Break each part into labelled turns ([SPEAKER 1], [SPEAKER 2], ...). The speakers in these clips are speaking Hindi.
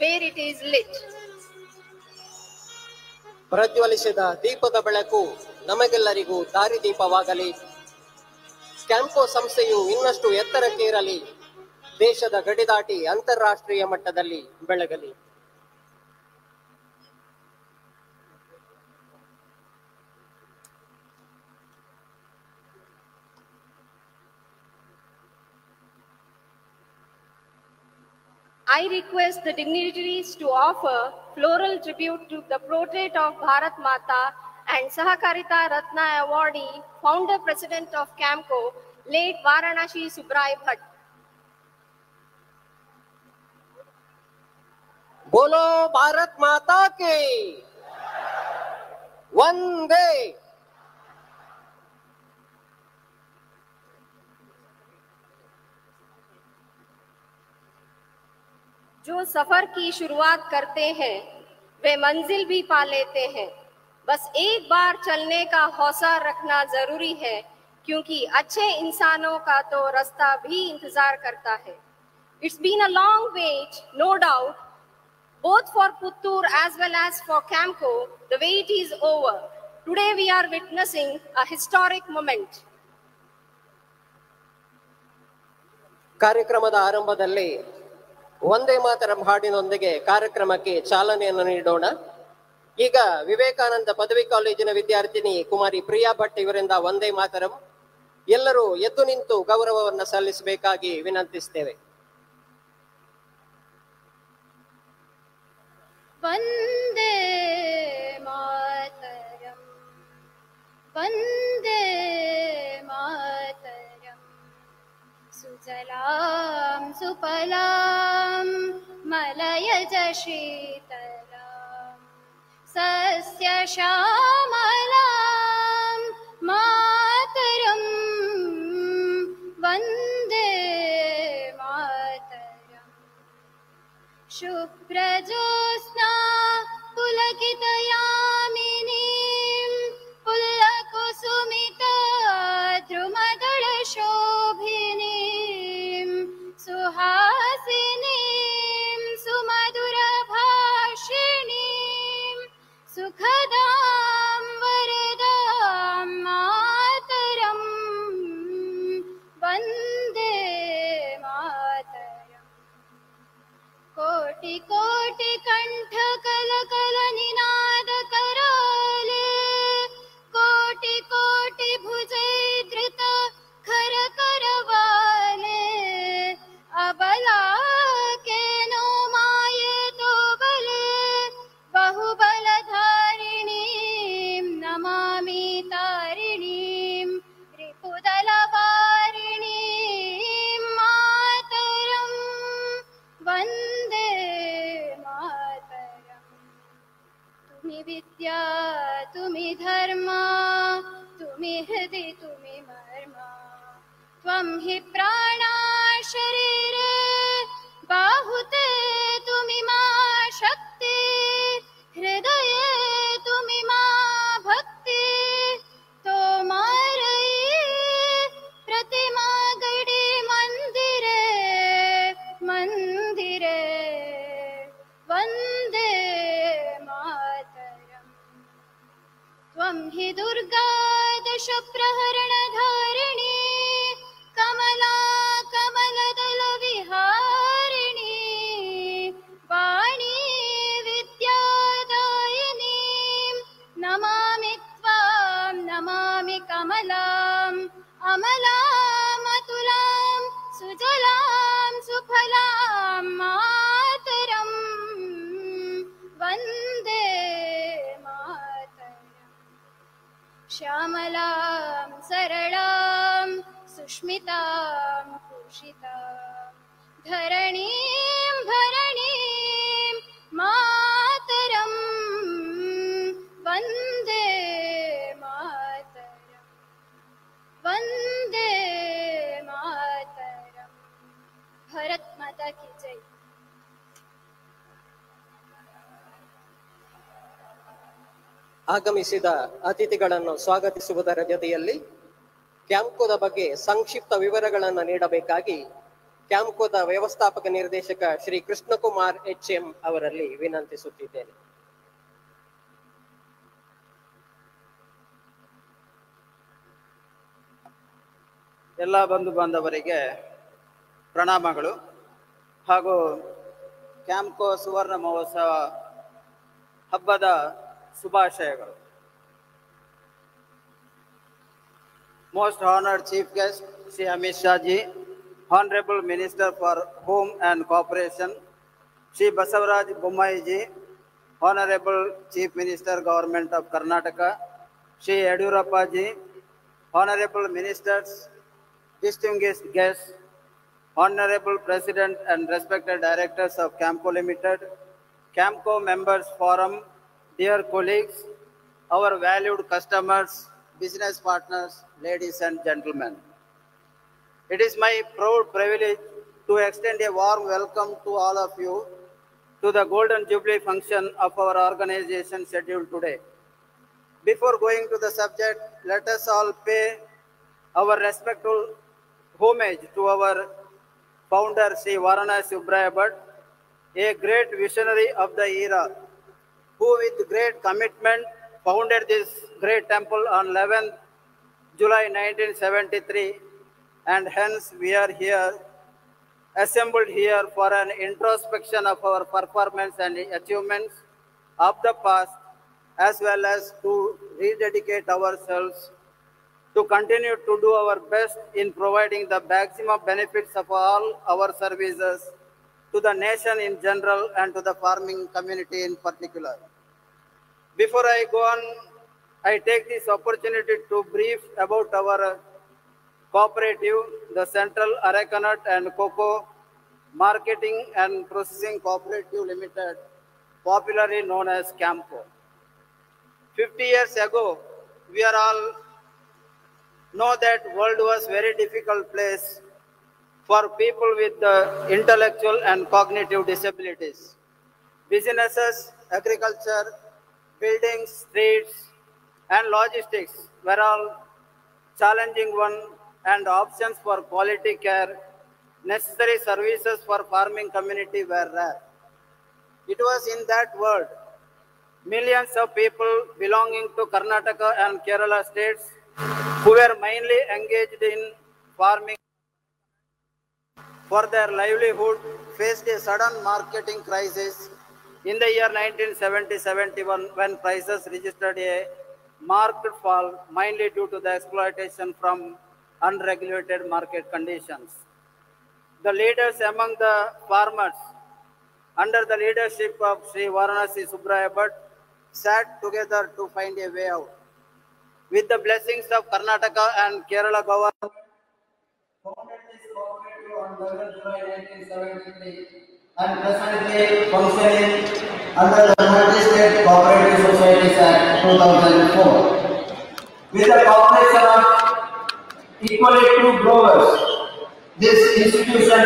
[SPEAKER 1] where it is lit.
[SPEAKER 2] ಪ್ರಜ್ವಲಿಸಿದ ದೀಪದ ಬೆಳಕು ನಮಗೆಲ್ಲರಿಗೂ ದಾರಿದೀಪವಾಗಲಿ. ಕ್ಯಾಂಪ್ಕೋ ಸಂಸ್ಥೆಯು ಇನ್ನಷ್ಟು ಎತ್ತರಕ್ಕೇರಲಿ, ದೇಶದ ಗಡಿ ದಾಟಿ ಅಂತಾರಾಷ್ಟ್ರೀಯ ಮಟ್ಟದಲ್ಲಿ ಬೆಳಗಲಿ.
[SPEAKER 1] I request the dignitaries to offer floral tribute to the portrait of Bharat Mata and Sahakarita Ratna awardee, founder president of Camco, late Varanasi Subrai Bhatt.
[SPEAKER 2] बोलो भारत माता की वंदे।
[SPEAKER 1] जो सफर की शुरुआत करते हैं वे मंजिल भी पा लेते हैं, बस एक बार चलने का हौसला रखना जरूरी है, क्योंकि अच्छे इंसानों का तो रास्ता भी इंतजार करता है. It's been a long wait, no doubt, both for Puttur as well as for Camco. The wait is over. Today we are witnessing a historic moment.
[SPEAKER 2] ಕಾರ್ಯಕ್ರಮದ ಆರಂಭದಲ್ಲಿ ವಂದೇ ಮಾತರಂ ಹಾಡಿನೊಂದಿಗೆ ಕಾರ್ಯಕ್ರಮಕ್ಕೆ ಚಾಲನೆಯನ್ನು ನೀಡೋಣ. ಈಗ ವಿವೇಕಾನಂದ ಪದವಿ ಕಾಲೇಜಿನ ವಿದ್ಯಾರ್ಥಿನಿ ಕುಮಾರಿ ಪ್ರಿಯಾ ಭಟ್ ಇವರಿಂದ ವಂದೇ ಮಾತರಂ. ಎಲ್ಲರೂ ಎದ್ದು ನಿಂತು ಗೌರವವನ್ನು ಸಲ್ಲಿಸಬೇಕಾಗಿ ವಿನಂತಿಸ್ತೇವೆ.
[SPEAKER 1] ವಂದೇ ಮಾತರಂ, ವಂದೇ ಮಾತರಂ, ಸುಜಲಾಂ ಸುಫಲಾಂ ಮಲಯಜ ಶೀತಲಾಂ ಸಸ್ಯ ಶ್ಯಾಮಲಾಂ ಮಾತರಂ, ವಂದೇ ಮಾತರಂ. ಶುಭ್ರಜೋತ್ಸ್ನಾ ಪುಲಕಿತಯಾಮಿನೀಂ ಪುಲ್ಲಕುಸುಮಿತ ಧ್ರುಮದಳ ಶೋಭಿನೀಂ ಸುಹಾಸಿನೀಂ ಸುಮಧುರ ಭಾಷಿಣೀಂ ಸುಖದಾಂ ವರದಾಂ ಮಾತರಂ, ವಂದೇ ಮಾತರಂ. ಕೋಟಿ ಕೋಟಿ ಕಂಠ ಕಲ ಕಲ ನಿನಾದ ಕರಾಲೆ, ಕೋಟಿ ಕೋಟಿ ಭುಜೈಧೃತ ಖರ ಕರವಾಲೆ, ಅಬಲಾ ಕೇನೋ ಮಾಯೆ ತೋ ಬಲೆ, ಬಹುಬಲಧಾರಿಣೀಂ ನಮಾಮಿ ತಾರಿಣೀಂ ರಿಪುದಲ ವಾರಿಣೀಂ ಮಾತರಂ, ವಂದೇ ಮಾತರಂ. ತುಮಿ ವಿದ್ಯಾ ತುಮಿ ಧರ್ಮ ತುಮಿ ಹೃದಯ ತುಮಿ ಮರ್ಮ, ತ್ವಂ ಹಿ ಪ್ರಾಣ ಶರೀರೆ ಬಾಹುತೆ ತುಮಿ ಮಾ ಶಕ್ತಿ, ಹೃದಯೇ ತುಮಿ ಮಾ ಭಕ್ತಿ, ತೋಮಾರೈ ಪ್ರತಿಮಾ ಗಡಿ ಮಂದಿರೆ ಮಂದಿರೆ, ವಂದೇ ಮಾತರಂ. ತ್ವಂ ಹಿ ದುರ್ಗಾ ದಶ ಪ್ರಹರಣ ಧಾರಿಣಿ, ಕಮಲಾ ಕಮಲದಲ ವಿಹಾರಿಣಿ, ವಾಣಿ ವಿದ್ಯಾದಾಯಿನಿ, ನಮಾಮಿ ತ್ವಾಂ ನಮಾಮಿ ಕಮಲಾಂ, ಅಮಲಾಂ ಅತುಲಾಂ ಸುಜಲಾಂ ಸುಫಲಾಂ ಮಾತರಂ, ವಂದೇ ಮಾತರಂ. ಶ್ಯಾಮಲಾಂ ಸರಳಾಂ ಸುಷ್ಮಿತಾಂ ಭೂಷಿತಾಂ ಧರಣೀಂ ಭರಣೀಂ ಮಾತರಂ, ವಂದೇ ಮಾತರಂ, ವಂದೇ ಮಾತರಂ. ಭಾರತ್ ಮಾತಾ ಕಿ ಜೈ.
[SPEAKER 2] ಆಗಮಿಸಿದ ಅತಿಥಿಗಳನ್ನು ಸ್ವಾಗತಿಸುವುದರ ಜೊತೆಯಲ್ಲಿ ಕ್ಯಾಂಪ್ಕೋದ ಬಗ್ಗೆ ಸಂಕ್ಷಿಪ್ತ ವಿವರಗಳನ್ನು ನೀಡಬೇಕಾಗಿ ಕ್ಯಾಂಪ್ಕೋದ ವ್ಯವಸ್ಥಾಪಕ ನಿರ್ದೇಶಕ ಶ್ರೀ ಕೃಷ್ಣಕುಮಾರ್ HM ಅವರಲ್ಲಿ ವಿನಂತಿಸುತ್ತಿದ್ದೇನೆ.
[SPEAKER 3] ಎಲ್ಲ ಬಂಧು ಬಾಂಧವರಿಗೆ ಪ್ರಣಾಮಗಳು ಹಾಗೂ ಕ್ಯಾಂಪ್ಕೋ ಸುವರ್ಣ ಮಹೋತ್ಸವ ಹಬ್ಬದ ಶುಭಾಶಯಗಳು. Most honored Chief Guest Shri Amit Shah Ji, Honorable Minister for Home and Cooperation Shri Basavaraj Bommai Ji, Honorable Chief Minister Government of Karnataka Shri Yediyurappa Ji, Honorable Ministers, distinguished guests, Honorable President and respected directors of Camco Limited, Camco Members Forum, dear colleagues, our valued customers, business partners, ladies and gentlemen. It is my proud privilege to extend a warm welcome to all of you to the Golden Jubilee function of our organization scheduled today. Before going to the subject, let us all pay our respectful homage to our founder, Sri Varanasi Subbraya Bhatt, a great visionary of the era, who with great commitment founded this great temple on 11th July 1973, and hence we are here, assembled here for an introspection of our performance and achievements of the past, as well as to rededicate ourselves to continue to do our best in providing the maximum benefits of all our services to the nation in general and to the farming community in particular. Before I go on, I take this opportunity to brief about our cooperative, the Central Arecanut and Cocoa Marketing and Processing Cooperative Limited, popularly known as Camco. 50 years ago, we are all know that world was very difficult place for people with intellectual and cognitive disabilities. Businesses, agriculture, buildings, streets, and logistics were all challenging one, and options for quality care, necessary services for farming community were rare. It was in that world, millions of people belonging to Karnataka and Kerala states who were mainly engaged in farming for their livelihood faced a sudden marketing crisis in the year 1970-71 when prices registered a marked fall, mainly due to the exploitation from unregulated market conditions. The leaders among the farmers, under the leadership of Sri Varanasi Subbraya Bhatt, sat together to find a way out. With the blessings of Karnataka and Kerala government, founded this cooperative on 11 July 1973 and presently functioning under the Multi-State Cooperative Societies Act 2004. With the cooperation of equally two growers, this institution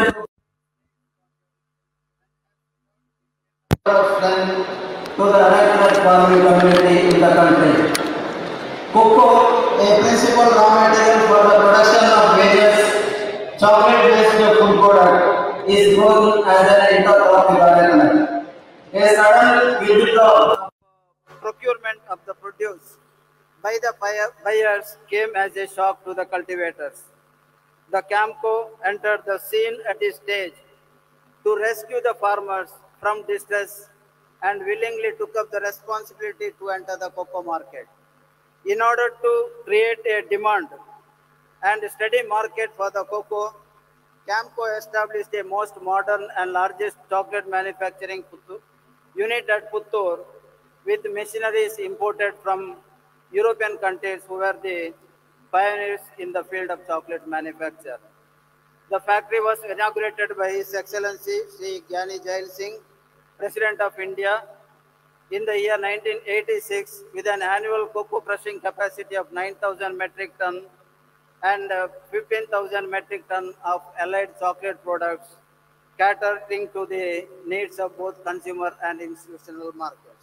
[SPEAKER 3] to the arecanut farming community in the country. Cocoa, a principal raw material for the production of various chocolate-based food products, is grown as an intercrop in arecanut. A sudden withdrawal of procurement of the produce by the buyers came as a shock to the cultivators. The Camco entered the scene at this stage to rescue the farmers from distress and willingly took up the responsibility to enter the cocoa market. In order to create a demand and steady market for the cocoa, Camco established a most modern and largest chocolate manufacturing unit at Puttur with machineries imported from European countries who were the pioneers in the field of chocolate manufacture. The factory was inaugurated by His Excellency Sri Gyani Jail Singh, President of India, in the year 1986 with an annual cocoa crushing capacity of 9,000 metric ton and 15,000 metric ton of allied chocolate products, catering to the needs of both consumer and institutional markets.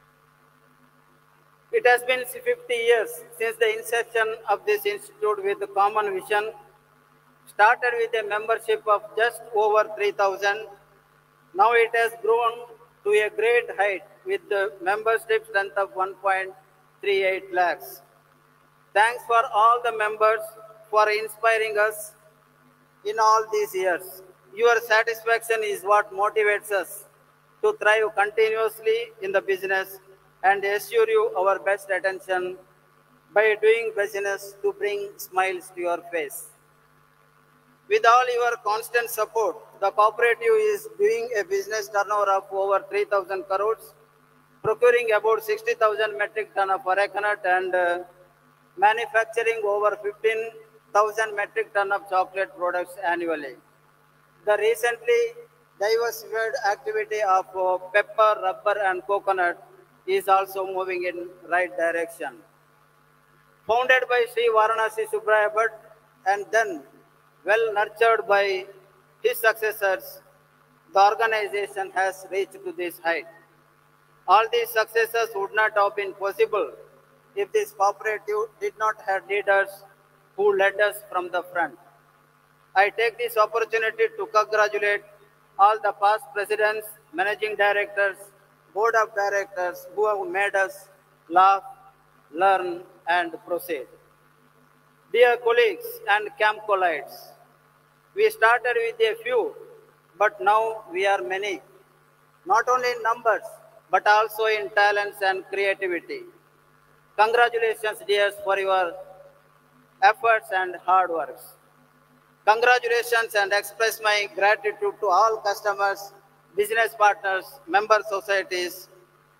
[SPEAKER 3] It has been 50 years since the inception of this institute with the common vision Started with a membership of just over 3,000. Now it has grown to a great height with the membership strength of 1.38 lakhs. Thanks for all the members for inspiring us in all these years. Your satisfaction is what motivates us to thrive continuously in the business and assure you our best attention by doing business to bring smiles to your face. With all your constant support, the cooperative is doing a business turnover of over 3,000 crores, procuring about 60,000 metric ton of arecanut and manufacturing over 15,000 metric ton of chocolate products annually. The recently diversified activity of pepper, rubber and coconut is also moving in right direction. Founded by Sri Varanasi Subbraya Bhatt and then well nurtured by his successors, the organization has reached to this height. All these successes would not have been possible if this cooperative did not have leaders who led us from the front. I take this opportunity to congratulate all the past presidents, managing directors, board of directors who have made us laugh, learn, and proceed. Dear colleagues and Camcolites, we started with a few, but now we are many, not only in numbers, but also in talents and creativity. Congratulations, dears, for your efforts and hard works. Congratulations and express my gratitude to all customers, business partners, member societies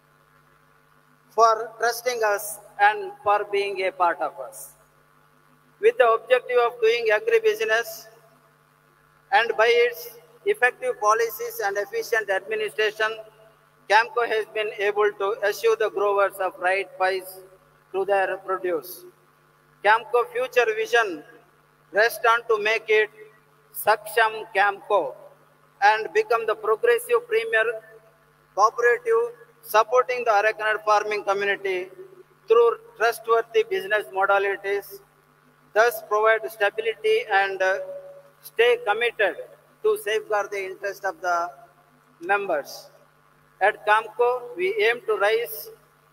[SPEAKER 3] for trusting us and for being a part of us. With the objective of doing agribusiness and by its effective policies and efficient administration, Camco has been able to assure the growers of right price to their produce. Camco future vision rests on to make it Saksham Camco and become the progressive premier cooperative supporting the arecanut farming community through trustworthy business modalities, thus provide stability and stay committed to safeguard the interest of the members. At Camco, we aim to rise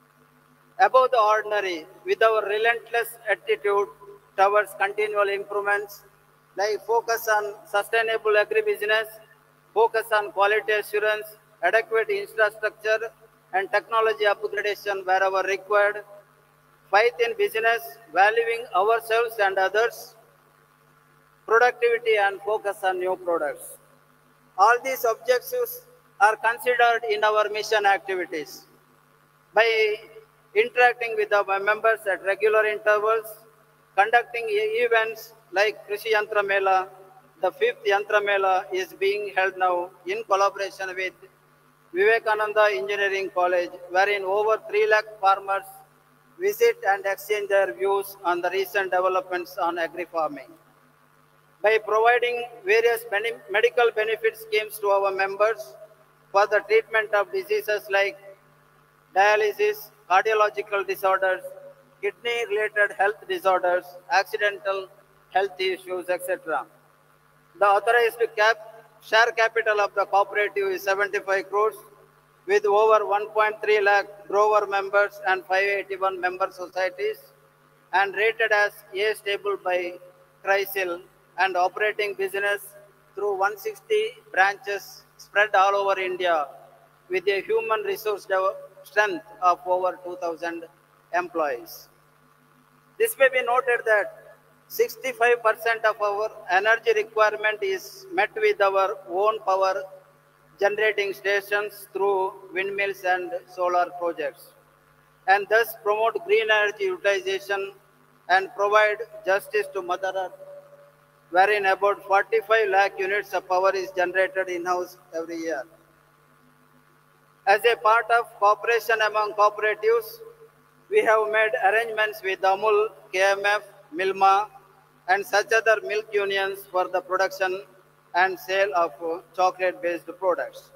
[SPEAKER 3] above the ordinary with our relentless attitude towards continual improvements, like focus on sustainable agribusiness, focus on quality assurance, adequate infrastructure and technology upgradation wherever required, faith in business, valuing ourselves and others, productivity and focus on new products. All these objectives are considered in our mission activities. By interacting with our members at regular intervals, conducting events like Krishi Yantra Mela, the 5th Yantra Mela is being held now in collaboration with Vivekananda Engineering College, wherein over 3 lakh farmers visit and exchange their views on the recent developments on agri-farming. By providing various medical benefit schemes to our members for the treatment of diseases like dialysis, cardiological disorders, kidney-related health disorders, accidental health issues, etc. The authorized share capital of the cooperative is 75 crores with over 1.3 lakh grower members and 581 member societies and rated as A stable by CRISIL and operating business through 160 branches spread all over India with a human resource strength of over 2,000 employees. This may be noted that 65% of our energy requirement is met with our own power generating stations through windmills and solar projects, and thus promote green energy utilization and provide justice to Mother Earth, wherein about 45 lakh units of power is generated in-house every year. As a part of cooperation among cooperatives, we have made arrangements with Amul, KMF, Milma, and such other milk unions for the production and sale of chocolate-based products.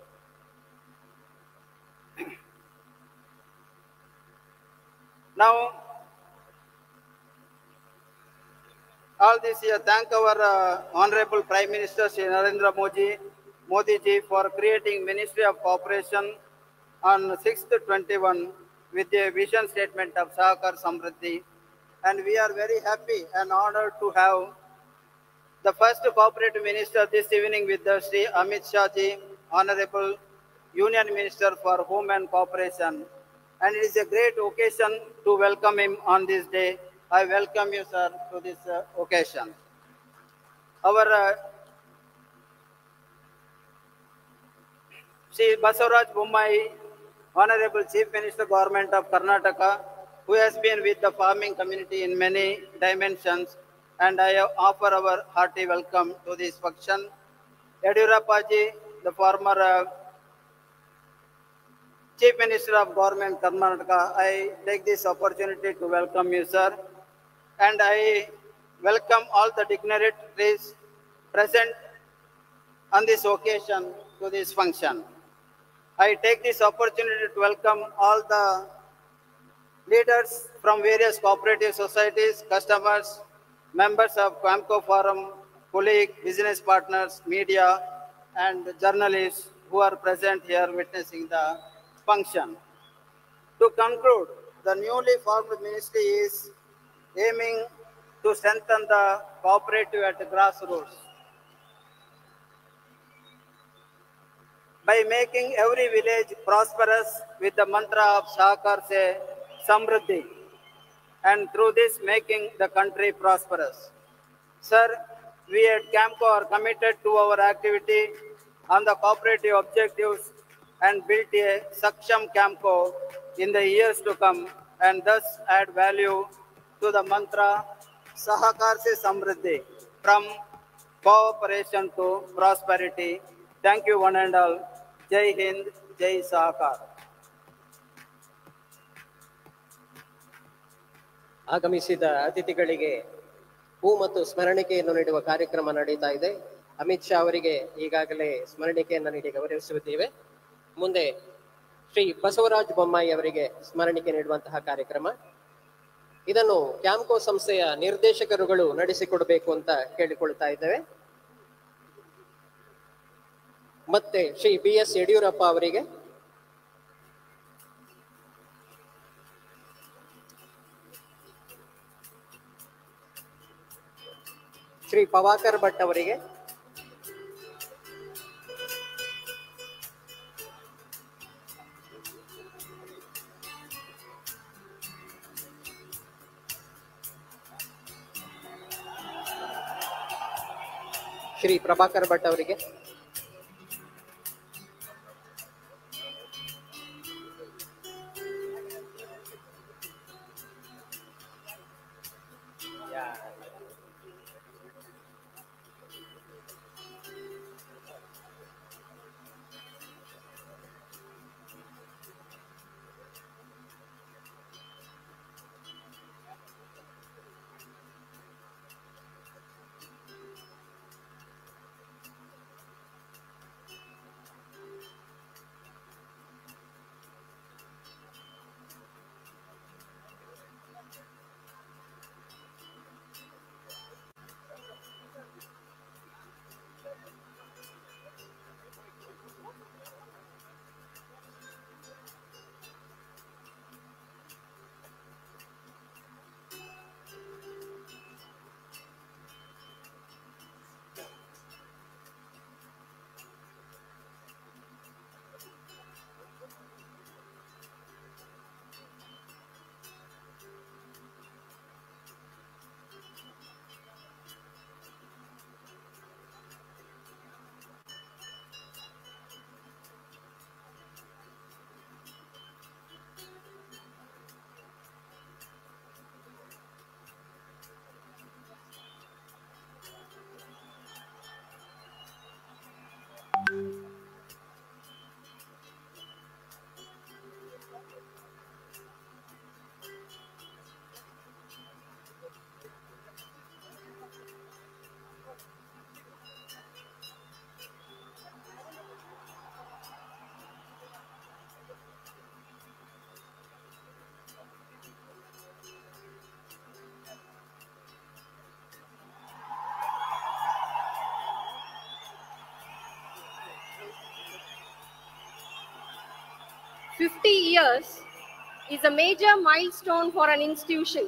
[SPEAKER 3] Now, All this year, thank our Honorable Prime Minister Shri Narendra Modi ji for creating Ministry of Cooperation on 6th 21 with a vision statement of Sahakar Samriddhi. And we are very happy and honored to have the first cooperative minister this evening with us, Sri Amit Shah ji, Honorable Union Minister for Home and Cooperation. And it is a great occasion to welcome him on this day. I welcome you, sir, to this occasion. Our Sri Basavaraj Bommai, Honorable Chief Minister, Government of Karnataka, who has been with the farming community in many dimensions, and I offer our hearty welcome to this function. Yadurappa ji, the former Chief Minister of Government Karnataka, I take this opportunity to welcome you, sir, and I welcome all the dignitaries present on this occasion to this function. I take this opportunity to welcome all the leaders from various cooperative societies, customers, members of Camco Forum, colleagues, business partners, media, and journalists who are present here witnessing the function. To conclude, the newly formed ministry is aiming to strengthen the cooperative at the grassroots by making every village prosperous with the mantra of Sahakar Se Samriddhi, and through this making the country prosperous. Sir, we at Camco are committed to our activity on the cooperative objectives and build a Saksham Camco in the years to come, and thus add value to the mantra Sahakar Se Samriddhi, from cooperation to prosperity. Thank you one and all. Jai Hind, Jai Sahakar.
[SPEAKER 2] ಆಗಮಿಸಿದ ಅತಿಥಿಗಳಿಗೆ ಹೂ ಮತ್ತು ಸ್ಮರಣಿಕೆಯನ್ನು ನೀಡುವ ಕಾರ್ಯಕ್ರಮ ನಡೀತಾ ಇದೆ. ಅಮಿತ್ ಶಾ ಅವರಿಗೆ ಈಗಾಗಲೇ ಸ್ಮರಣಿಕೆಯನ್ನು ನೀಡಿ ಗೌರವಿಸುತ್ತಿದ್ದೇವೆ. ಮುಂದೆ ಶ್ರೀ ಬಸವರಾಜ ಬೊಮ್ಮಾಯಿ ಅವರಿಗೆ ಸ್ಮರಣಿಕೆ ನೀಡುವಂತಹ ಕಾರ್ಯಕ್ರಮ. ಇದನ್ನು ಕ್ಯಾಂಕೋ ಸಂಸ್ಥೆಯ ನಿರ್ದೇಶಕರುಗಳು ನಡೆಸಿಕೊಡಬೇಕು ಅಂತ ಕೇಳಿಕೊಳ್ತಾ ಇದ್ದೇವೆ. ಮತ್ತೆ ಶ್ರೀ BS ಯಡಿಯೂರಪ್ಪ ಅವರಿಗೆ, ಶ್ರೀ ಪವಾಕರ್ ಭಟ್ ಅವರಿಗೆ, ಶ್ರೀ ಪ್ರಭಾಕರ್ ಭಟ್ ಅವರಿಗೆ,
[SPEAKER 1] 50 years is a major milestone for an institution.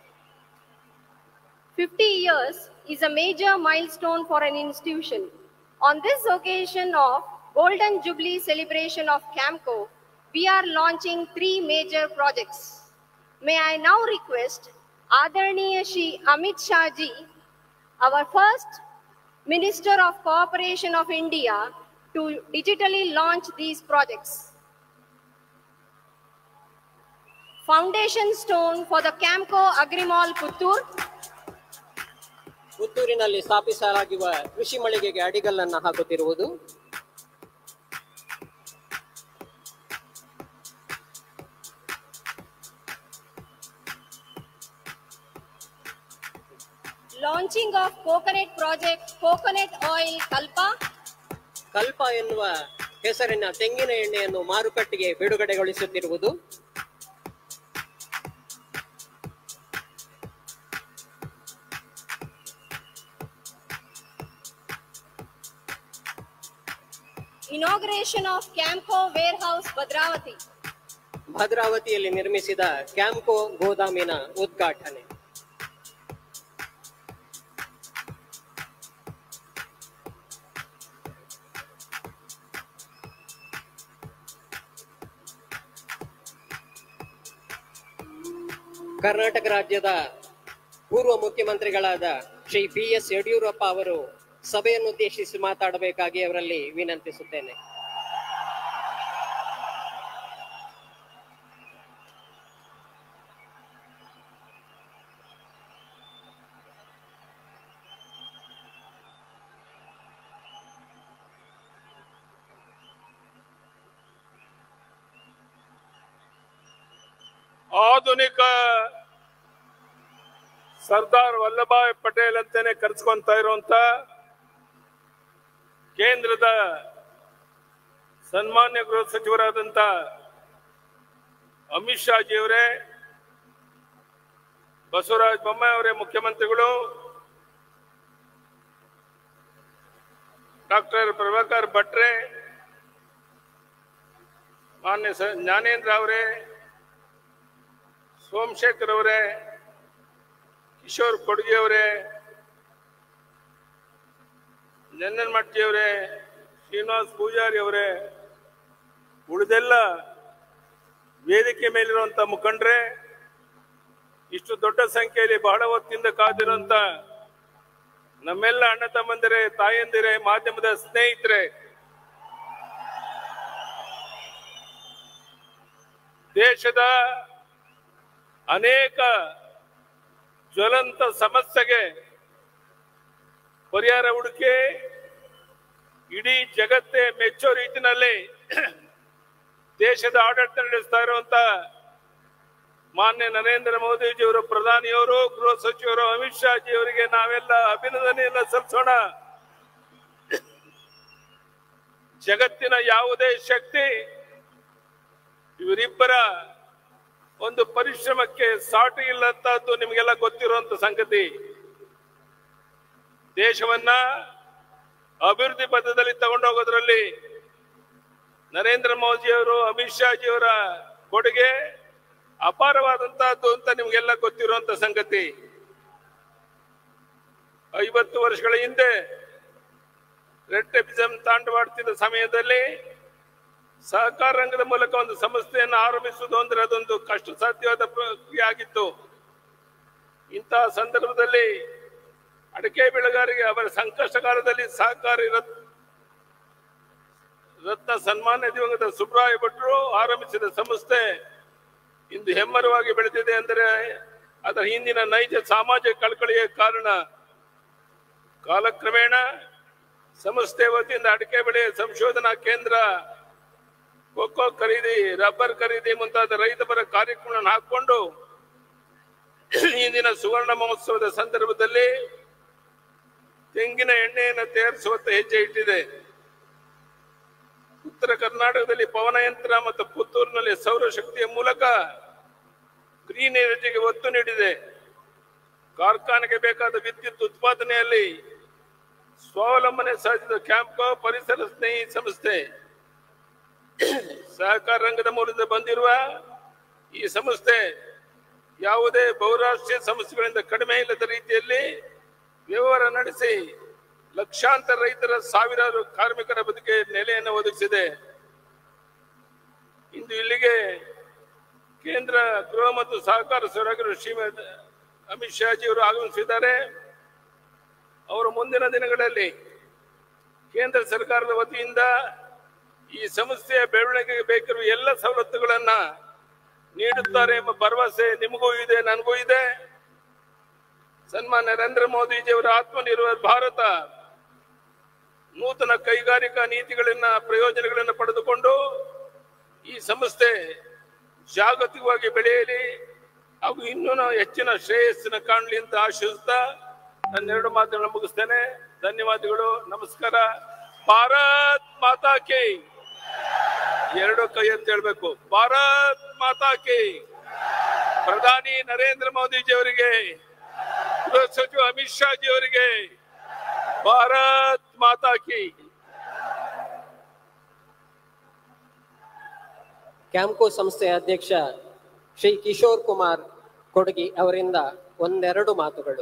[SPEAKER 1] 50 years is a major milestone for an institution. On this occasion of Golden Jubilee celebration of Camco, we are launching 3 major projects. May I now request Adarniya Shri Amit Shah Ji, our first Minister of Cooperation of India, to digitally launch these projects. Foundation stone for the Camco Agrimall Puttur.
[SPEAKER 2] ಪುತ್ತೂರಿನಲ್ಲಿ ಸ್ಥಾಪಿಸಲಾಗಿರುವ ಕೃಷಿ ಮಳಿಗೆಗೆ ಅಡಿಗಲ್ಲನ್ನು ಹಾಕುತ್ತಿರುವುದು.
[SPEAKER 1] Launching of coconut project, coconut oil Kalpa.
[SPEAKER 2] ಕಲ್ಪ ಎನ್ನುವ ಹೆಸರಿನ ತೆಂಗಿನ ಎಣ್ಣೆಯನ್ನು ಮಾರುಕಟ್ಟೆಗೆ ಬಿಡುಗಡೆಗೊಳಿಸುತ್ತಿರುವುದು.
[SPEAKER 1] Inauguration of Camco warehouse Bhadravati.
[SPEAKER 2] ಭದ್ರಾವತಿಯಲ್ಲಿ ನಿರ್ಮಿಸಿದ ಕ್ಯಾಂಕೋ ಗೋದಾಮಿನ ಉದ್ಘಾಟನೆ. ಕರ್ನಾಟಕ ರಾಜ್ಯದ ಪೂರ್ವ ಮುಖ್ಯಮಂತ್ರಿಗಳಾದ ಶ್ರೀ BS ಯಡಿಯೂರಪ್ಪ ಅವರು ಸಭೆಯನ್ನು ಉದ್ದೇಶಿಸಿ ಮಾತಾಡಬೇಕಾಗಿ ಅವರಲ್ಲಿ ವಿನಂತಿಸುತ್ತೇನೆ.
[SPEAKER 4] ಆಧುನಿಕ ಸರ್ದಾರ್ ವಲ್ಲಭಾಯ್ ಪಟೇಲ್ ಅಂತಾನೆ ಕರೆಸ್ಕೊಂತ ಇರುವಂತ ಕೇಂದ್ರದ ಸನ್ಮಾನ್ಯ ಗೃಹ ಸಚಿವರಾದಂತ ಅಮಿತ್ ಶಾ ಜಿ ಅವರೇ, ಬಸವರಾಜ ಬೊಮ್ಮಾಯಿ ಅವರೇ ಮುಖ್ಯಮಂತ್ರಿಗಳು, ಡಾಕ್ಟರ್ ಪ್ರಭಾಕರ್ ಭಟ್ರೆ, ಮಾನ್ಯ ಜ್ಞಾನೇಂದ್ರ ಅವರೇ, ಸೋಮಶೇಖರ್ ಅವರೇ, ಕಿಶೋರ್ ಕೊಡ್ಗೆ ಅವರೇ, ಜನ್ನನ್ಮಟ್ಟಿ ಅವರೇ, ಶ್ರೀನಿವಾಸ್ ಪೂಜಾರಿ ಅವರೇ, ಉಳಿದೆಲ್ಲ ವೇದಿಕೆ ಮೇಲಿರುವಂತ ಮುಖಂಡರೇ, ಇಷ್ಟು ದೊಡ್ಡ ಸಂಖ್ಯೆಯಲ್ಲಿ ಬಹಳ ಹೊತ್ತಿಂದ ಕಾದಿರುವಂತ ನಮ್ಮೆಲ್ಲ ಅಣ್ಣ ತಮ್ಮಂದಿರೇ, ತಾಯಂದಿರೇ, ಮಾಧ್ಯಮದ ಸ್ನೇಹಿತರೆ, ದೇಶದ ಅನೇಕ ಜ್ವಲಂತ ಸಮಸ್ಯೆಗೆ ಪರಿಹಾರ ಹುಡುಕಿ ಇಡೀ ಜಗತ್ತೇ ಮೆಚ್ಚೋ ರೀತಿಯಲ್ಲಿ ದೇಶದ ಆಡಳಿತ ನಡೆಸ್ತಾ ಇರುವಂತ ಮಾನ್ಯ ನರೇಂದ್ರ ಮೋದಿಜಿಯವರು, ಪ್ರಧಾನಿಯವರು, ಗೃಹ ಸಚಿವರು ಅಮಿತ್ ಶಾ ಜಿ ಅವರಿಗೆ ನಾವೆಲ್ಲ ಅಭಿನಂದನೆಯನ್ನ ಸಲ್ಲಿಸೋಣ. ಜಗತ್ತಿನ ಯಾವುದೇ ಶಕ್ತಿ ಇವರಿಬ್ಬರ ಒಂದು ಪರಿಶ್ರಮಕ್ಕೆ ಸಾಟಿ ಇಲ್ಲಂತದ್ದು ನಿಮಗೆಲ್ಲ ಗೊತ್ತಿರುವಂತ ಸಂಗತಿ. ದೇಶವನ್ನ ಅಭಿವೃದ್ಧಿ ಪಥದಲ್ಲಿ ತಗೊಂಡೋಗೋದ್ರಲ್ಲಿ ನರೇಂದ್ರ ಮೋದಿಯವರು, ಅಮಿತ್ ಶಾ ಜಿಯವರ ಕೊಡುಗೆ ಅಪಾರವಾದಂತಹದ್ದು ಅಂತ ನಿಮ್ಗೆಲ್ಲ ಗೊತ್ತಿರುವಂತ ಸಂಗತಿ. 50 ವರ್ಷಗಳ ಹಿಂದೆ ರೆಡ್ ಟೆಪಿಸಂ ತಾಂಡವಾಡ್ತಿದ್ದ ಸಮಯದಲ್ಲಿ ಸಹಕಾರ ರಂಗದ ಮೂಲಕ ಒಂದು ಸಂಸ್ಥೆಯನ್ನು ಆರಂಭಿಸುವುದು ಅಂದ್ರೆ ಅದೊಂದು ಕಷ್ಟ ಸಾಧ್ಯವಾದ ಪ್ರಕ್ರಿಯೆ ಆಗಿತ್ತು. ಇಂತಹ ಸಂದರ್ಭದಲ್ಲಿ ಅಡಿಕೆ ಬೆಳೆಗಾರರಿಗೆ ಅವರ ಸಂಕಷ್ಟ ಕಾಲದಲ್ಲಿ ಸಹಕಾರಿ ರತ್ನ ಸನ್ಮಾನ್ಯ ದಿವಂಗತ ಸುಬ್ರಾಯ ಭಟ್ರು ಆರಂಭಿಸಿದ ಸಂಸ್ಥೆ ಇಂದು ಹೆಮ್ಮರವಾಗಿ ಬೆಳೆದಿದೆ ಅಂದರೆ ಅದರ ಹಿಂದಿನ ನೈಜ ಸಾಮಾಜಿಕ ಕಳಕಳಿಯ ಕಾರಣ. ಕಾಲಕ್ರಮೇಣ ಸಂಸ್ಥೆ ವತಿಯಿಂದ ಅಡಿಕೆ ಬೆಳೆ ಸಂಶೋಧನಾ ಕೇಂದ್ರ, ಕೊಕ್ಕೋ ಖರೀದಿ, ರಬ್ಬರ್ ಖರೀದಿ ಮುಂತಾದ ರೈತಪರ ಕಾರ್ಯಕ್ರಮಗಳನ್ನು ಹಾಕಿಕೊಂಡು ಇಂದಿನ ಸುವರ್ಣ ಮಹೋತ್ಸವದ ಸಂದರ್ಭದಲ್ಲಿ ತೆಂಗಿನ ಎಣ್ಣೆಯನ್ನು ತಯಾರಿಸುವಂತ ಹೆಜ್ಜೆ ಇಟ್ಟಿದೆ. ಉತ್ತರ ಕರ್ನಾಟಕದಲ್ಲಿ ಪವನಯಂತ್ರ ಮತ್ತು ಪುತ್ತೂರಿನಲ್ಲಿ ಸೌರಶಕ್ತಿಯ ಮೂಲಕ ಗ್ರೀನ್ ಎನರ್ಜಿಗೆ ಒತ್ತು ನೀಡಿದೆ. ಕಾರ್ಖಾನೆಗೆ ಬೇಕಾದ ವಿದ್ಯುತ್ ಉತ್ಪಾದನೆಯಲ್ಲಿ ಸ್ವಾವಲಂಬನೆ ಸಾಧಿಸಿದ ಕ್ಯಾಂಪ್ಕೋ ಪರಿಸರ ಸ್ನೇಹಿ ಸಂಸ್ಥೆ. ಸಹಕಾರ ರಂಗದ ಮೂಲಕ ಬಂದಿರುವ ಈ ಸಂಸ್ಥೆ ಯಾವುದೇ ಬಹುರಾಷ್ಟ್ರೀಯ ಸಂಸ್ಥೆಗಳಿಂದ ಕಡಿಮೆ ಇಲ್ಲದ ರೀತಿಯಲ್ಲಿ ವ್ಯವಹಾರ ನಡೆಸಿ ಲಕ್ಷಾಂತರ ರೈತರ ಸಾವಿರಾರು ಕಾರ್ಮಿಕರ ಬದುಕಿಗೆ ನೆಲೆಯನ್ನು ಒದಗಿಸಿದೆ. ಇಂದು ಇಲ್ಲಿಗೆ ಕೇಂದ್ರ ಗೃಹ ಮತ್ತು ಸಹಕಾರ ಸಚಿವರಾಗಿರುವ ಶ್ರೀಮತಿ ಅಮಿತ್ ಶಾ ಜಿ ಅವರು ಆಗಮಿಸಿದ್ದಾರೆ. ಅವರು ಮುಂದಿನ ದಿನಗಳಲ್ಲಿ ಕೇಂದ್ರ ಸರ್ಕಾರದ ವತಿಯಿಂದ ಈ ಸಂಸ್ಥೆಯ ಬೆಳವಣಿಗೆಗೆ ಬೇಕಿರುವ ಎಲ್ಲ ಸವಲತ್ತುಗಳನ್ನ ನೀಡುತ್ತಾರೆ ಎಂಬ ಭರವಸೆ ನಿಮಗೂ ಇದೆ, ನನಗೂ ಇದೆ. ಸನ್ಮಾನ್ಯ ನರೇಂದ್ರ ಮೋದಿಜಿಯವರ ಆತ್ಮನಿರ್ಭರ ಭಾರತ ನೂತನ ಕೈಗಾರಿಕಾ ನೀತಿಗಳನ್ನ ಪ್ರಯೋಜನಗಳನ್ನು ಪಡೆದುಕೊಂಡು ಈ ಸಂಸ್ಥೆ ಜಾಗತಿಕವಾಗಿ ಬೆಳೆಯಲಿ ಹಾಗೂ ಇನ್ನೂ ಹೆಚ್ಚಿನ ಶ್ರೇಯಸ್ಸನ್ನು ಕಾಣಲಿ ಅಂತ ಆಶಿಸುತ್ತಾ ನನ್ನೆರಡು ಮಾತುಗಳನ್ನು ಮುಗಿಸ್ತೇನೆ. ಧನ್ಯವಾದಗಳು. ನಮಸ್ಕಾರ. ಭಾರತ್ ಮಾತಾ ಕಿ. ಎರಡು ಕೈ ಅಂತ ಹೇಳ್ಬೇಕು. ಭಾರತ್ ಮಾತಾ ಕಿ. ಪ್ರಧಾನಿ ನರೇಂದ್ರ ಮೋದಿಜಿ ಅವರಿಗೆ, ಗೃಹ ಸಚಿವ ಅಮಿತ್ ಶಾ ಜಿ ಅವರಿಗೆ ಭಾರತ್ ಮಾತಾ ಕಿ.
[SPEAKER 2] ಕ್ಯಾಂಪ್ಕೋ ಸಂಸ್ಥೆಯ ಅಧ್ಯಕ್ಷ ಶ್ರೀ ಕಿಶೋರ್ ಕುಮಾರ್ ಕೊಡಗಿ ಅವರಿಂದ ಒಂದೆರಡು ಮಾತುಗಳು.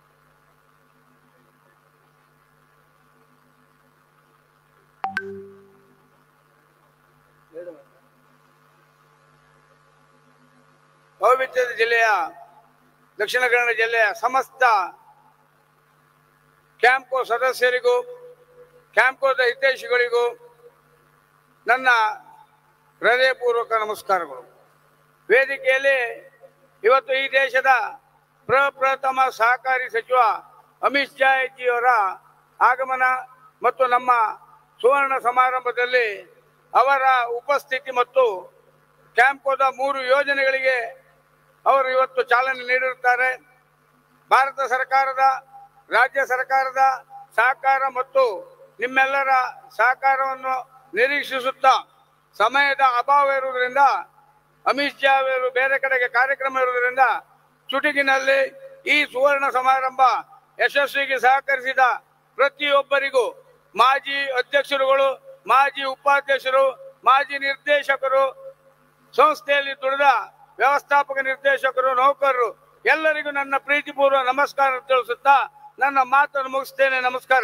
[SPEAKER 5] ಪವಿತ್ರ ಜಿಲ್ಲೆಯ ದಕ್ಷಿಣ ಕನ್ನಡ ಜಿಲ್ಲೆಯ ಸಮಸ್ತ ಕ್ಯಾಂಪ್ಕೋ ಸದಸ್ಯರಿಗೂ ಕ್ಯಾಂಪ್ಕೋದ ಹಿತೈಷಿಗಳಿಗೂ ನನ್ನ ಹೃದಯಪೂರ್ವಕ ನಮಸ್ಕಾರಗಳು. ವೇದಿಕೆಯಲ್ಲಿ ಇವತ್ತು ಈ ದೇಶದ ಪ್ರಪ್ರಥಮ ಸಹಕಾರಿ ಸಚಿವ ಅಮಿತ್ ಶಾ ಜಿಯವರ ಆಗಮನ ಮತ್ತು ನಮ್ಮ ಸುವರ್ಣ ಸಮಾರಂಭದಲ್ಲಿ ಅವರ ಉಪಸ್ಥಿತಿ ಮತ್ತು ಕ್ಯಾಂಪ್ಕೋದ 3 ಯೋಜನೆಗಳಿಗೆ ಅವರು ಇವತ್ತು ಚಾಲನೆ ನೀಡಿರುತ್ತಾರೆ. ಭಾರತ ಸರ್ಕಾರದ, ರಾಜ್ಯ ಸರ್ಕಾರದ ಸಹಕಾರ ಮತ್ತು ನಿಮ್ಮೆಲ್ಲರ ಸಹಕಾರವನ್ನು ನಿರೀಕ್ಷಿಸುತ್ತಾ ಸಮಯದ ಅಭಾವ ಇರುವುದರಿಂದ ಅಮಿತ್ ಶಾ ಅವರು ಬೇರೆ ಕಡೆಗೆ ಕಾರ್ಯಕ್ರಮ ಇರುವುದರಿಂದ ಚುಟುಕಿನಲ್ಲಿ ಈ ಸುವರ್ಣ ಸಮಾರಂಭ ಯಶಸ್ವಿಗೆ ಸಹಕರಿಸಿದ ಪ್ರತಿಯೊಬ್ಬರಿಗೂ ಮಾಜಿ ಅಧ್ಯಕ್ಷರುಗಳು, ಮಾಜಿ ಉಪಾಧ್ಯಕ್ಷರು, ಮಾಜಿ ನಿರ್ದೇಶಕರು, ಸಂಸ್ಥೆಯಲ್ಲಿ ದುಡಿದ ವ್ಯವಸ್ಥಾಪಕ ನಿರ್ದೇಶಕರು, ನೌಕರರು ಎಲ್ಲರಿಗೂ ನನ್ನ ಪ್ರೀತಿಪೂರ್ವ ನಮಸ್ಕಾರ ತಿಳಿಸುತ್ತಾ ನನ್ನ ಮಾತನ್ನು ಮುಗಿಸ್ತೇನೆ. ನಮಸ್ಕಾರ.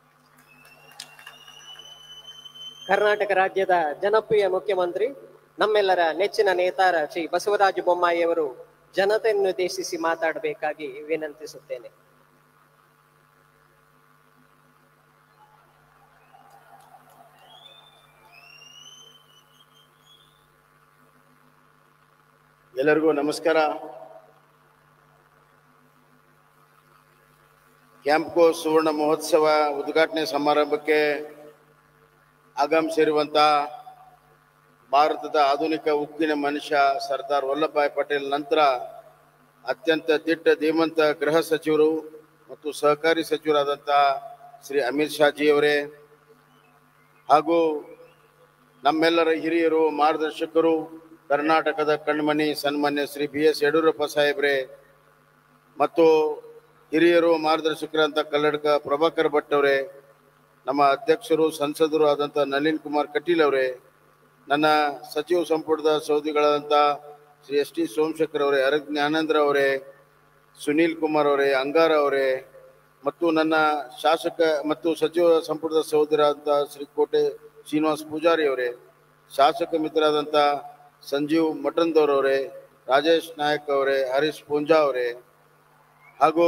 [SPEAKER 2] ಕರ್ನಾಟಕ ರಾಜ್ಯದ ಜನಪ್ರಿಯ ಮುಖ್ಯಮಂತ್ರಿ, ನಮ್ಮೆಲ್ಲರ ನೆಚ್ಚಿನ ನೇತಾರ ಶ್ರೀ ಬಸವರಾಜ ಬೊಮ್ಮಾಯಿ ಅವರು ಜನತೆಯನ್ನು ಉದ್ದೇಶಿಸಿ ಮಾತಾಡಬೇಕಾಗಿ ವಿನಂತಿಸುತ್ತೇನೆ.
[SPEAKER 6] ಎಲ್ಲರಿಗೂ ನಮಸ್ಕಾರ. ಕ್ಯಾಂಪ್ಕೋ ಸುವರ್ಣ ಮಹೋತ್ಸವ ಉದ್ಘಾಟನೆ ಸಮಾರಂಭಕ್ಕೆ ಆಗಮಿಸಿರುವಂಥ ಭಾರತದ ಆಧುನಿಕ ಉಕ್ಕಿನ ಮನುಷ್ಯ ಸರ್ದಾರ್ ವಲ್ಲಭಭಾಯಿ ಪಟೇಲ್ ನಂತರ ಅತ್ಯಂತ ದಿಟ್ಟ ಧೀಮಂತ ಗೃಹ ಸಚಿವರು ಮತ್ತು ಸಹಕಾರಿ ಸಚಿವರಾದಂಥ ಶ್ರೀ ಅಮಿತ್ ಶಾ ಜಿಯವರೇ ಹಾಗೂ ನಮ್ಮೆಲ್ಲರ ಹಿರಿಯರು, ಮಾರ್ಗದರ್ಶಕರು, ಕರ್ನಾಟಕದ ಕಣ್ಮಣಿ ಸನ್ಮಾನ್ಯ ಶ್ರೀ BS ಯಡಿಯೂರಪ್ಪ ಸಾಹೇಬ್ರೆ ಮತ್ತು ಹಿರಿಯರು ಮಾರ್ಗದರ್ಶಕರಂತ ಕಲ್ಲಡ್ಕ ಪ್ರಭಾಕರ್ ಭಟ್ ಅವರೇ, ನಮ್ಮ ಅಧ್ಯಕ್ಷರು ಸಂಸದರು ಆದಂಥ ನಳಿನ್ ಕುಮಾರ್ ಕಟೀಲ್ ಅವರೇ, ನನ್ನ ಸಚಿವ ಸಂಪುಟದ ಸೌದಿಗಳಾದಂಥ ಶ್ರೀ ST ಸೋಮಶೇಖರ್ ಅವರೇ, ಜ್ಞಾನೇಂದ್ರ ಅವರೇ, ಸುನೀಲ್ ಕುಮಾರ್ ಅವರೇ, ಅಂಗಾರ ಅವರೇ ಮತ್ತು ನನ್ನ ಶಾಸಕ ಮತ್ತು ಸಚಿವ ಸಂಪುಟದ ಸಹೋದರಾದಂಥ ಶ್ರೀ ಕೋಟೆ ಶ್ರೀನಿವಾಸ್ ಪೂಜಾರಿ ಅವರೇ, ಶಾಸಕ ಮಿತ್ರರಾದಂಥ ಸಂಜೀವ್ ಮಠಂದವರವರೇ, ರಾಜೇಶ್ ನಾಯಕ್ ಅವರೇ, ಹರೀಶ್ ಪೂಂಜಾ ಅವರೇ ಹಾಗೂ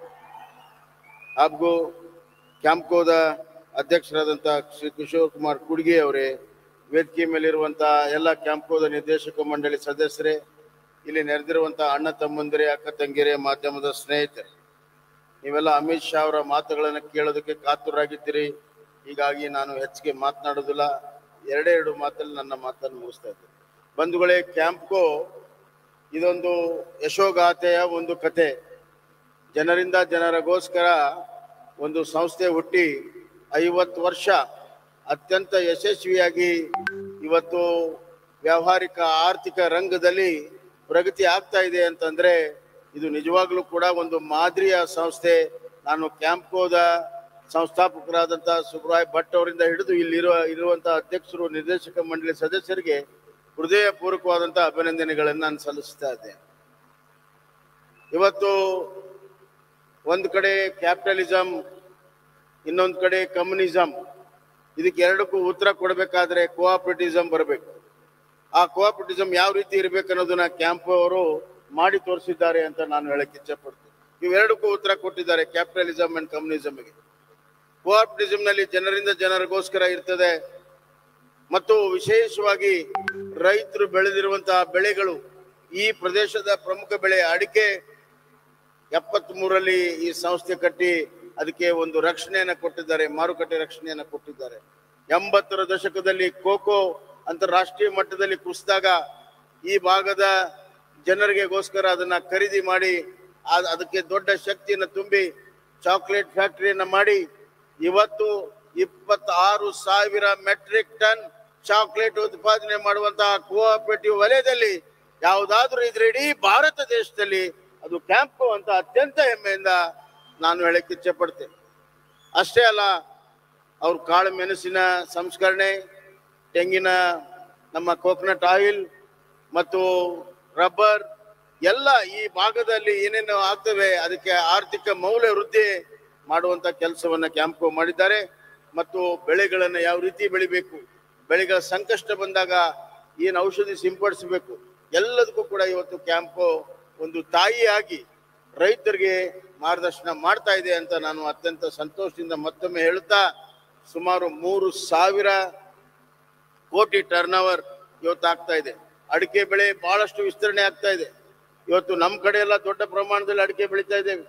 [SPEAKER 6] ಕ್ಯಾಂಪ್ಕೋದ ಅಧ್ಯಕ್ಷರಾದಂಥ ಶ್ರೀ ಕಿಶೋರ್ ಕುಮಾರ್ ಕುಡ್ಗಿ ಅವರೇ, ವೇದಿಕೆ ಮೇಲಿರುವಂಥ ಎಲ್ಲ ಕ್ಯಾಂಪ್ಕೋದ ನಿರ್ದೇಶಕ ಮಂಡಳಿ ಸದಸ್ಯರೇ, ಇಲ್ಲಿ ನೆರೆದಿರುವಂಥ ಅಣ್ಣ ತಮ್ಮಂದಿರೇ, ಅಕ್ಕ ತಂಗಿಯರೇ, ಮಾಧ್ಯಮದ ಸ್ನೇಹಿತರೆ, ನೀವೆಲ್ಲ ಅಮಿತ್ ಶಾ ಅವರ ಮಾತುಗಳನ್ನು ಕೇಳೋದಕ್ಕೆ ಕಾತುರಾಗಿದ್ದೀರಿ. ಹೀಗಾಗಿ ನಾನು ಹೆಚ್ಚಿಗೆ ಮಾತನಾಡೋದಿಲ್ಲ. ಎರಡೇ ಮಾತಲ್ಲಿ ನನ್ನ ಮಾತನ್ನು ಮುಗಿಸ್ತಾ ಇದ್ದೇನೆ. ಬಂಧುಗಳೇ, ಕ್ಯಾಂಪ್ಕೋ ಇದೊಂದು ಯಶೋಗಾಥೆಯ ಒಂದು ಕತೆ. ಜನರಿಂದ ಜನರಿಗೋಸ್ಕರ ಒಂದು ಸಂಸ್ಥೆ ಹುಟ್ಟಿ 50 ವರ್ಷ ಅತ್ಯಂತ ಯಶಸ್ವಿಯಾಗಿ ಇವತ್ತು ವ್ಯಾವಹಾರಿಕ ಆರ್ಥಿಕ ರಂಗದಲ್ಲಿ ಪ್ರಗತಿ ಆಗ್ತಾ ಇದೆ ಅಂತಂದ್ರೆ ಇದು ನಿಜವಾಗ್ಲೂ ಕೂಡ ಒಂದು ಮಾದರಿಯ ಸಂಸ್ಥೆ. ನಾನು ಕ್ಯಾಂಪ್ಕೋದ ಸಂಸ್ಥಾಪಕರಾದಂತಹ ಸುಬ್ರಾಯ್ ಭಟ್ ಅವರಿಂದ ಹಿಡಿದು ಇರುವಂತಹ ಅಧ್ಯಕ್ಷರು, ನಿರ್ದೇಶಕ ಮಂಡಳಿ ಸದಸ್ಯರಿಗೆ ಹೃದಯಪೂರ್ವಕವಾದಂತಹ ಅಭಿನಂದನೆಗಳನ್ನು ನಾನು ಸಲ್ಲಿಸ್ತಾ ಇದ್ದೇನೆ. ಇವತ್ತು ಒಂದು ಕಡೆ ಕ್ಯಾಪಿಟಲಿಸಂ, ಇನ್ನೊಂದು ಕಡೆ ಕಮ್ಯುನಿಸಂ, ಇದಕ್ಕೆ ಎರಡಕ್ಕೂ ಉತ್ತರ ಕೊಡಬೇಕಾದ್ರೆ ಕೋಆಪರೇಟಿಸಂ ಬರಬೇಕು. ಆ ಕೋಆಪರೇಟಿಸಂ ಯಾವ ರೀತಿ ಇರಬೇಕು ಅನ್ನೋದನ್ನ ಕ್ಯಾಂಪೋ ಅವರು ಮಾಡಿ ತೋರಿಸಿದ್ದಾರೆ ಅಂತ ನಾನು ಹೇಳಕ್ಕೆ ಇಚ್ಛಪಡ್ತೀನಿ. ಇವೆರಡಕ್ಕೂ ಉತ್ತರ ಕೊಟ್ಟಿದ್ದಾರೆ, ಕ್ಯಾಪಿಟಲಿಸಂ ಅಂಡ್ ಕಮ್ಯುನಿಸಂಗೆ. ಕೋಆಪರೇಟಿಸಂ ನಲ್ಲಿ ಜನರಿಂದ ಜನರಿಗೋಸ್ಕರ ಇರ್ತದೆ ಮತ್ತು ವಿಶೇಷವಾಗಿ ರೈತರು ಬೆಳೆದಿರುವಂತಹ ಬೆಳೆಗಳು, ಈ ಪ್ರದೇಶದ ಪ್ರಮುಖ ಬೆಳೆ ಅಡಿಕೆ 73ರಲ್ಲಿ ಈ ಸಂಸ್ಥೆ ಕಟ್ಟಿ ಅದಕ್ಕೆ ಒಂದು ರಕ್ಷಣೆಯನ್ನ ಕೊಟ್ಟಿದ್ದಾರೆ, ಮಾರುಕಟ್ಟೆ ರಕ್ಷಣೆಯನ್ನ ಕೊಟ್ಟಿದ್ದಾರೆ. 80ರ ದಶಕದಲ್ಲಿ ಕೋಕೋ ಅಂತಾರಾಷ್ಟ್ರೀಯ ಮಟ್ಟದಲ್ಲಿ ಕುಸಿದಾಗ ಈ ಭಾಗದ ಜನರಿಗೆಗೋಸ್ಕರ ಅದನ್ನ ಖರೀದಿ ಮಾಡಿ ಅದಕ್ಕೆ ದೊಡ್ಡ ಶಕ್ತಿಯನ್ನು ತುಂಬಿ ಚಾಕ್ಲೇಟ್ ಫ್ಯಾಕ್ಟರಿಯನ್ನ ಮಾಡಿ ಇವತ್ತು 26,000 ಮೆಟ್ರಿಕ್ ಟನ್ ಚಾಕ್ಲೇಟ್ ಉತ್ಪಾದನೆ ಮಾಡುವಂತಹ ಕೋಆಪರೇಟಿವ್ ವಲಯದಲ್ಲಿ ಯಾವುದಾದ್ರೂ ಇದ್ರೆ ಇಡೀ ಭಾರತ ದೇಶದಲ್ಲಿ ಅದು ಕ್ಯಾಂಪೋ ಅಂತ ಅತ್ಯಂತ ಹೆಮ್ಮೆಯಿಂದ ನಾನು ಹೇಳಕ್ಕೆ ಇಚ್ಛೆ ಪಡ್ತೇನೆ. ಅಷ್ಟೇ ಅಲ್ಲ, ಅವ್ರ ಕಾಳು ಮೆಣಸಿನ ಸಂಸ್ಕರಣೆ, ತೆಂಗಿನ ನಮ್ಮ ಕೋಕೋನಟ್ ಆಯಿಲ್ ಮತ್ತು ರಬ್ಬರ್ ಎಲ್ಲ ಈ ಭಾಗದಲ್ಲಿ ಏನೇನು ಆಗ್ತವೆ ಅದಕ್ಕೆ ಆರ್ಥಿಕ ಮೌಲ್ಯ ವೃದ್ಧಿ ಮಾಡುವಂತ ಕೆಲಸವನ್ನ ಕ್ಯಾಂಪೋ ಮಾಡಿದ್ದಾರೆ. ಮತ್ತು ಬೆಳೆಗಳನ್ನ ಯಾವ ರೀತಿ ಬೆಳಿಬೇಕು, ಬೆಳೆಗಳ ಸಂಕಷ್ಟ ಬಂದಾಗ ಏನು ಔಷಧಿ ಸಿಂಪಡಿಸಬೇಕು, ಎಲ್ಲದಕ್ಕೂ ಕೂಡ ಇವತ್ತು ಕ್ಯಾಂಪೋ ಒಂದು ತಾಯಿಯಾಗಿ ರೈತರಿಗೆ ಮಾರ್ಗದರ್ಶನ ಮಾಡ್ತಾ ಇದೆ ಅಂತ ನಾನು ಅತ್ಯಂತ ಸಂತೋಷದಿಂದ ಮತ್ತೊಮ್ಮೆ ಹೇಳುತ್ತಾ, ಸುಮಾರು 3,000 ಕೋಟಿ ಟರ್ನ್ ಓವರ್ ಇವತ್ತು ಆಗ್ತಾ ಇದೆ. ಅಡಿಕೆ ಬೆಳೆ ಬಹಳಷ್ಟು ವಿಸ್ತರಣೆ ಆಗ್ತಾ ಇದೆ. ಇವತ್ತು ನಮ್ಮ ಕಡೆ ಎಲ್ಲ ದೊಡ್ಡ ಪ್ರಮಾಣದಲ್ಲಿ ಅಡಿಕೆ ಬೆಳೀತಾ ಇದ್ದೇವೆ.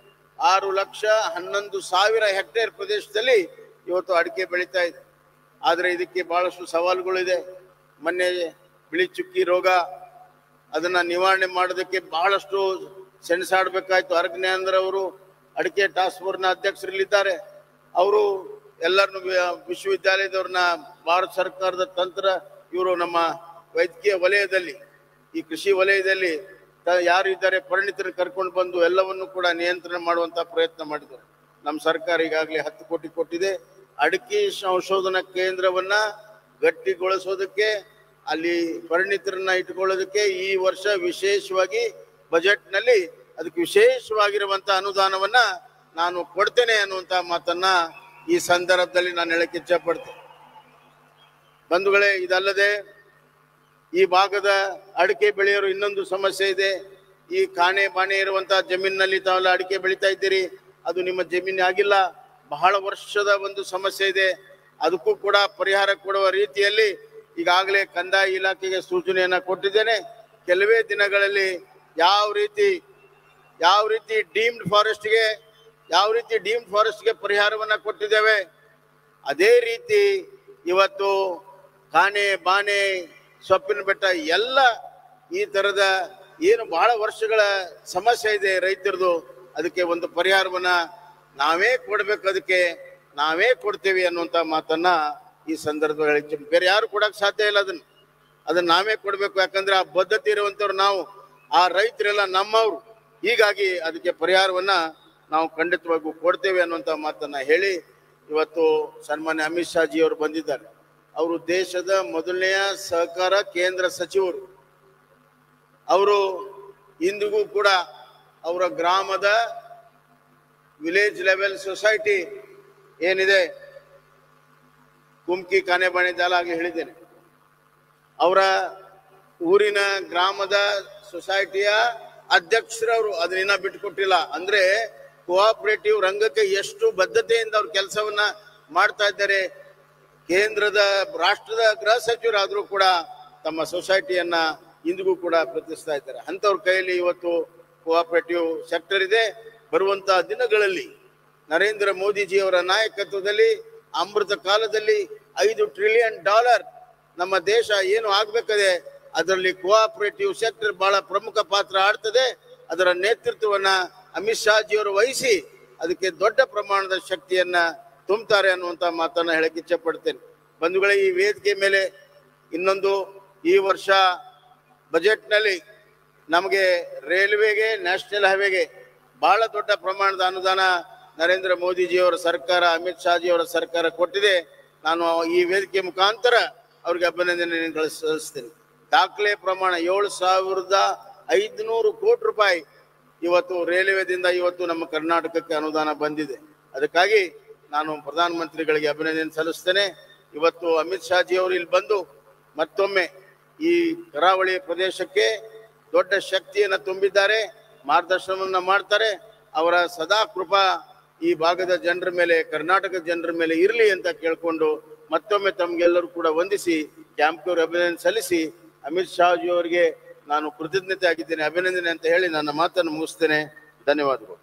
[SPEAKER 6] 6,11,000 ಹೆಕ್ಟೇರ್ ಪ್ರದೇಶದಲ್ಲಿ ಇವತ್ತು ಅಡಿಕೆ ಬೆಳೀತಾ ಇದೆ. ಆದರೆ ಇದಕ್ಕೆ ಬಹಳಷ್ಟು ಸವಾಲುಗಳಿದೆ. ಮೊನ್ನೆ ಬಿಳಿ ಚುಕ್ಕಿ ರೋಗ, ಅದನ್ನ ನಿವಾರಣೆ ಮಾಡೋದಕ್ಕೆ ಬಹಳಷ್ಟು ಸೆಣಸಾಡ್ಬೇಕಾಯ್ತು. ಅರಜ್ಞಾನಂದ್ರ ಅವರು ಅಡಿಕೆ ಟಾಸ್ಕ್ ಫೋರ್ಸ್ನ ಅಧ್ಯಕ್ಷರಲ್ಲಿದ್ದಾರೆ. ಅವರು ಎಲ್ಲರನ್ನು ವಿಶ್ವವಿದ್ಯಾಲಯದವ್ರನ್ನ, ಭಾರತ ಸರ್ಕಾರದ ತಂತ್ರ, ಇವರು ನಮ್ಮ ವೈದ್ಯಕೀಯ ವಲಯದಲ್ಲಿ, ಈ ಕೃಷಿ ವಲಯದಲ್ಲಿ ಯಾರು ಇದ್ದಾರೆ ಪರಿಣಿತರನ್ನು ಕರ್ಕೊಂಡು ಬಂದು ಎಲ್ಲವನ್ನು ಕೂಡ ನಿಯಂತ್ರಣ ಮಾಡುವಂತ ಪ್ರಯತ್ನ ಮಾಡಿದ್ದಾರೆ. ನಮ್ಮ ಸರ್ಕಾರ ಈಗಾಗಲೇ 10 ಕೋಟಿ ಕೊಟ್ಟಿದೆ. ಅಡಿಕೆ ಸಂಶೋಧನಾ ಕೇಂದ್ರವನ್ನ ಗಟ್ಟಿಗೊಳಿಸೋದಕ್ಕೆ, ಅಲ್ಲಿ ಪರಿಣಿತರನ್ನ ಇಟ್ಕೊಳ್ಳೋದಕ್ಕೆ ಈ ವರ್ಷ ವಿಶೇಷವಾಗಿ ಬಜೆಟ್ ನಲ್ಲಿ ಅದಕ್ಕೆ ವಿಶೇಷವಾಗಿರುವಂತ ಅನುದಾನವನ್ನ ನಾನು ಕೊಡ್ತೇನೆ ಅನ್ನುವಂತ ಮಾತನ್ನ ಈ ಸಂದರ್ಭದಲ್ಲಿ ನಾನು ಹೇಳಕ್ಕೆ ಇಚ್ಛೆ ಪಡ್ತೇನೆ. ಬಂಧುಗಳೇ, ಇದಲ್ಲದೆ ಈ ಭಾಗದ ಅಡಿಕೆ ಬೆಳೆಯೋರು ಇನ್ನೊಂದು ಸಮಸ್ಯೆ ಇದೆ. ಈ ಕಾಣೆ ಬಾಣೆ ಇರುವಂತಹ ಜಮೀನಿನಲ್ಲಿ ತಾವೆಲ್ಲ ಅಡಿಕೆ ಬೆಳೀತಾ ಇದ್ದೀರಿ, ಅದು ನಿಮ್ಮ ಜಮೀನು ಆಗಿಲ್ಲ, ಬಹಳ ವರ್ಷದ ಒಂದು ಸಮಸ್ಯೆ ಇದೆ. ಅದಕ್ಕೂ ಕೂಡ ಪರಿಹಾರ ಕೊಡುವ ರೀತಿಯಲ್ಲಿ ಈಗಾಗಲೇ ಕಂದಾಯ ಇಲಾಖೆಗೆ ಸೂಚನೆಯನ್ನ ಕೊಟ್ಟಿದ್ದೇನೆ. ಕೆಲವೇ ದಿನಗಳಲ್ಲಿ ಯಾವ ರೀತಿ ಡೀಮ್ಡ್ ಫಾರೆಸ್ಟ್ಗೆ ಪರಿಹಾರವನ್ನ ಕೊಟ್ಟಿದ್ದೇವೆ, ಅದೇ ರೀತಿ ಇವತ್ತು ಕಾಣೆ ಬಾಣೆ ಸೊಪ್ಪಿನ ಬೆಟ್ಟ ಎಲ್ಲ ಈ ತರದ ಏನು ಬಹಳ ವರ್ಷಗಳ ಸಮಸ್ಯೆ ಇದೆ ರೈತರದು, ಅದಕ್ಕೆ ಒಂದು ಪರಿಹಾರವನ್ನ ನಾವೇ ಕೊಡ್ಬೇಕು, ಅದಕ್ಕೆ ನಾವೇ ಕೊಡ್ತೇವೆ ಅನ್ನುವಂತ ಮಾತನ್ನ ಈ ಸಂದರ್ಭದಲ್ಲಿ ಬೇರೆ ಯಾರು ಕೊಡಕ್ ಸಾಧ್ಯ ಇಲ್ಲ. ಅದನ್ನ ನಾವೇ ಕೊಡ್ಬೇಕು. ಯಾಕಂದ್ರೆ ಆ ಬದ್ಧತೆ ಇರುವಂತವ್ರು ನಾವು, ಆ ರೈತರೆಲ್ಲ ನಮ್ಮವ್ರು. ಹೀಗಾಗಿ ಅದಕ್ಕೆ ಪರಿಹಾರವನ್ನ ನಾವು ಖಂಡಿತವಾಗೂ ಕೊಡ್ತೇವೆ ಅನ್ನುವಂತ ಮಾತನ್ನ ಹೇಳಿ, ಇವತ್ತು ಸನ್ಮಾನ್ಯ ಅಮಿತ್ ಶಾ ಜಿ ಅವರು ಬಂದಿದ್ದಾರೆ. ಅವರು ದೇಶದ ಮೊದಲನೆಯ ಸಹಕಾರ ಕೇಂದ್ರ ಸಚಿವರು. ಅವರು ಇಂದಿಗೂ ಕೂಡ ಅವರ ಗ್ರಾಮದ ವಿಲೇಜ್ ಲೆವೆಲ್ ಸೊಸೈಟಿ ಏನಿದೆ, ಕುಮ್ಕಿ ಕಾನೆಬಾಣೆ ಜಾಲ ಆಗಿ ಹೇಳಿದ್ದೇನೆ, ಅವರ ಊರಿನ ಗ್ರಾಮದ ಸೊಸೈಟಿಯ ಅಧ್ಯಕ್ಷರವರು ಅದನ್ನ ಬಿಟ್ಟುಕೊಟ್ಟಿಲ್ಲ. ಅಂದ್ರೆ ಕೋಆಪರೇಟಿವ್ ರಂಗಕ್ಕೆ ಎಷ್ಟು ಬದ್ಧತೆಯಿಂದ ಅವ್ರ ಕೆಲಸವನ್ನ ಮಾಡ್ತಾ ಇದ್ದಾರೆ. ಕೇಂದ್ರದ ರಾಷ್ಟ್ರದ ಗೃಹ ಸಚಿವರಾದ್ರೂ ಕೂಡ ತಮ್ಮ ಸೊಸೈಟಿಯನ್ನ ಇಂದಿಗೂ ಕೂಡ ಪ್ರತಿಷ್ಠಿಸ್ತಾ ಇದ್ದಾರೆ. ಅಂತವ್ರ ಕೈಯಲ್ಲಿ ಇವತ್ತು ಕೋಆಪರೇಟಿವ್ ಸೆಕ್ಟರ್ ಇದೆ. ಬರುವಂತಹ ದಿನಗಳಲ್ಲಿ ನರೇಂದ್ರ ಮೋದಿಜಿಯವರ ನಾಯಕತ್ವದಲ್ಲಿ ಅಮೃತ ಕಾಲದಲ್ಲಿ $5 ಟ್ರಿಲಿಯನ್ ನಮ್ಮ ದೇಶ ಏನು ಆಗ್ಬೇಕದೆ, ಅದರಲ್ಲಿ ಕೋಆಪರೇಟಿವ್ ಸೆಕ್ಟರ್ ಬಹಳ ಪ್ರಮುಖ ಪಾತ್ರ ಆಡ್ತದೆ. ಅದರ ನೇತೃತ್ವವನ್ನ ಅಮಿತ್ ಶಾ ಜಿಯವರು ವಹಿಸಿ ಅದಕ್ಕೆ ದೊಡ್ಡ ಪ್ರಮಾಣದ ಶಕ್ತಿಯನ್ನ ತುಂಬುತ್ತಾರೆ ಅನ್ನುವಂತ ಮಾತನ್ನ ಹೇಳಕ್ಕೆ ಇಚ್ಛೆ ಪಡ್ತೇನೆ. ಬಂಧುಗಳೇ, ಈ ವೇದಿಕೆ ಮೇಲೆ ಇನ್ನೊಂದು, ಈ ವರ್ಷ ಬಜೆಟ್ ನಲ್ಲಿ ನಮಗೆ ರೈಲ್ವೆಗೆ, ನ್ಯಾಷನಲ್ ಹೈವೇಗೆ ಬಹಳ ದೊಡ್ಡ ಪ್ರಮಾಣದ ಅನುದಾನ ನರೇಂದ್ರ ಮೋದಿಜಿಯವರ ಸರ್ಕಾರ, ಅಮಿತ್ ಶಾ ಜಿಯವರ ಸರ್ಕಾರ ಕೊಟ್ಟಿದೆ. ನಾನು ಈ ವೇದಿಕೆ ಮುಖಾಂತರ ಅವ್ರಿಗೆ ಅಭಿನಂದನೆ ಸಲ್ಲಿಸ್ತೇನೆ. ದಾಖಲೆ ಪ್ರಮಾಣ 7,500 ಕೋಟಿ ರೂಪಾಯಿ ಇವತ್ತು ರೈಲ್ವೆದಿಂದ ಇವತ್ತು ನಮ್ಮ ಕರ್ನಾಟಕಕ್ಕೆ ಅನುದಾನ ಬಂದಿದೆ. ಅದಕ್ಕಾಗಿ ನಾನು ಪ್ರಧಾನಮಂತ್ರಿಗಳಿಗೆ ಅಭಿನಂದನೆ ಸಲ್ಲಿಸ್ತೇನೆ. ಇವತ್ತು ಅಮಿತ್ ಶಾ ಜಿ ಅವರು ಇಲ್ಲಿ ಬಂದು ಮತ್ತೊಮ್ಮೆ ಈ ಕರಾವಳಿ ಪ್ರದೇಶಕ್ಕೆ ದೊಡ್ಡ ಶಕ್ತಿಯನ್ನು ತುಂಬಿದ್ದಾರೆ, ಮಾರ್ಗದರ್ಶನವನ್ನ ಮಾಡ್ತಾರೆ. ಅವರ ಸದಾ ಕೃಪಾ ಈ ಭಾಗದ ಜನರ ಮೇಲೆ, ಕರ್ನಾಟಕದ ಜನರ ಮೇಲೆ ಇರಲಿ ಅಂತ ಕೇಳ್ಕೊಂಡು ಮತ್ತೊಮ್ಮೆ ತಮ್ಗೆಲ್ಲರೂ ಕೂಡ ವಂದಿಸಿ ಕ್ಯಾಂಪ್ಗೆ ಅಭಿನಂದನೆ ಸಲ್ಲಿಸಿ ಅಮಿತ್ ಶಾ ಜಿ ಅವರಿಗೆ ನಾನು ಕೃತಜ್ಞತೆ ಆಗಿದ್ದೇನೆ, ಅಭಿನಂದನೆ ಅಂತ ಹೇಳಿ ನನ್ನ ಮಾತನ್ನು ಮುಗಿಸ್ತೇನೆ. ಧನ್ಯವಾದಗಳು.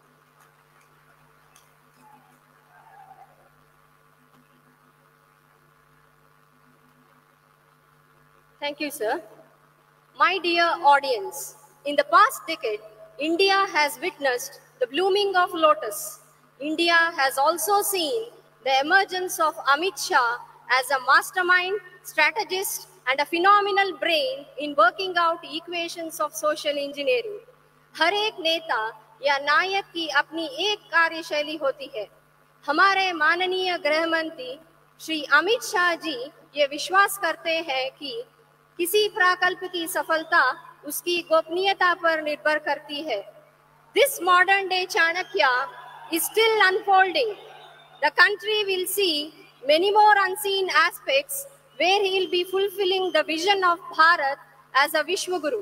[SPEAKER 1] Thank you, sir. My dear audience, in the past decade, India has witnessed the blooming of lotus. India has also seen the emergence of Amit Shah as a mastermind, strategist, and a phenomenal brain in working out equations of social engineering. हर एक नेता या नायक की अपनी एक कार्यशैली होती है. हमारे माननीय गृह मंत्री श्री अमित शाह जी ये विश्वास करते हैं कि किसी प्रकल्प की सफलता उसकी गोपनीयता पर निर्भर करती है. This modern day Chanakya is still unfolding. The country will see many more unseen aspects where he will be fulfilling the vision of Bharat as a Vishwaguru.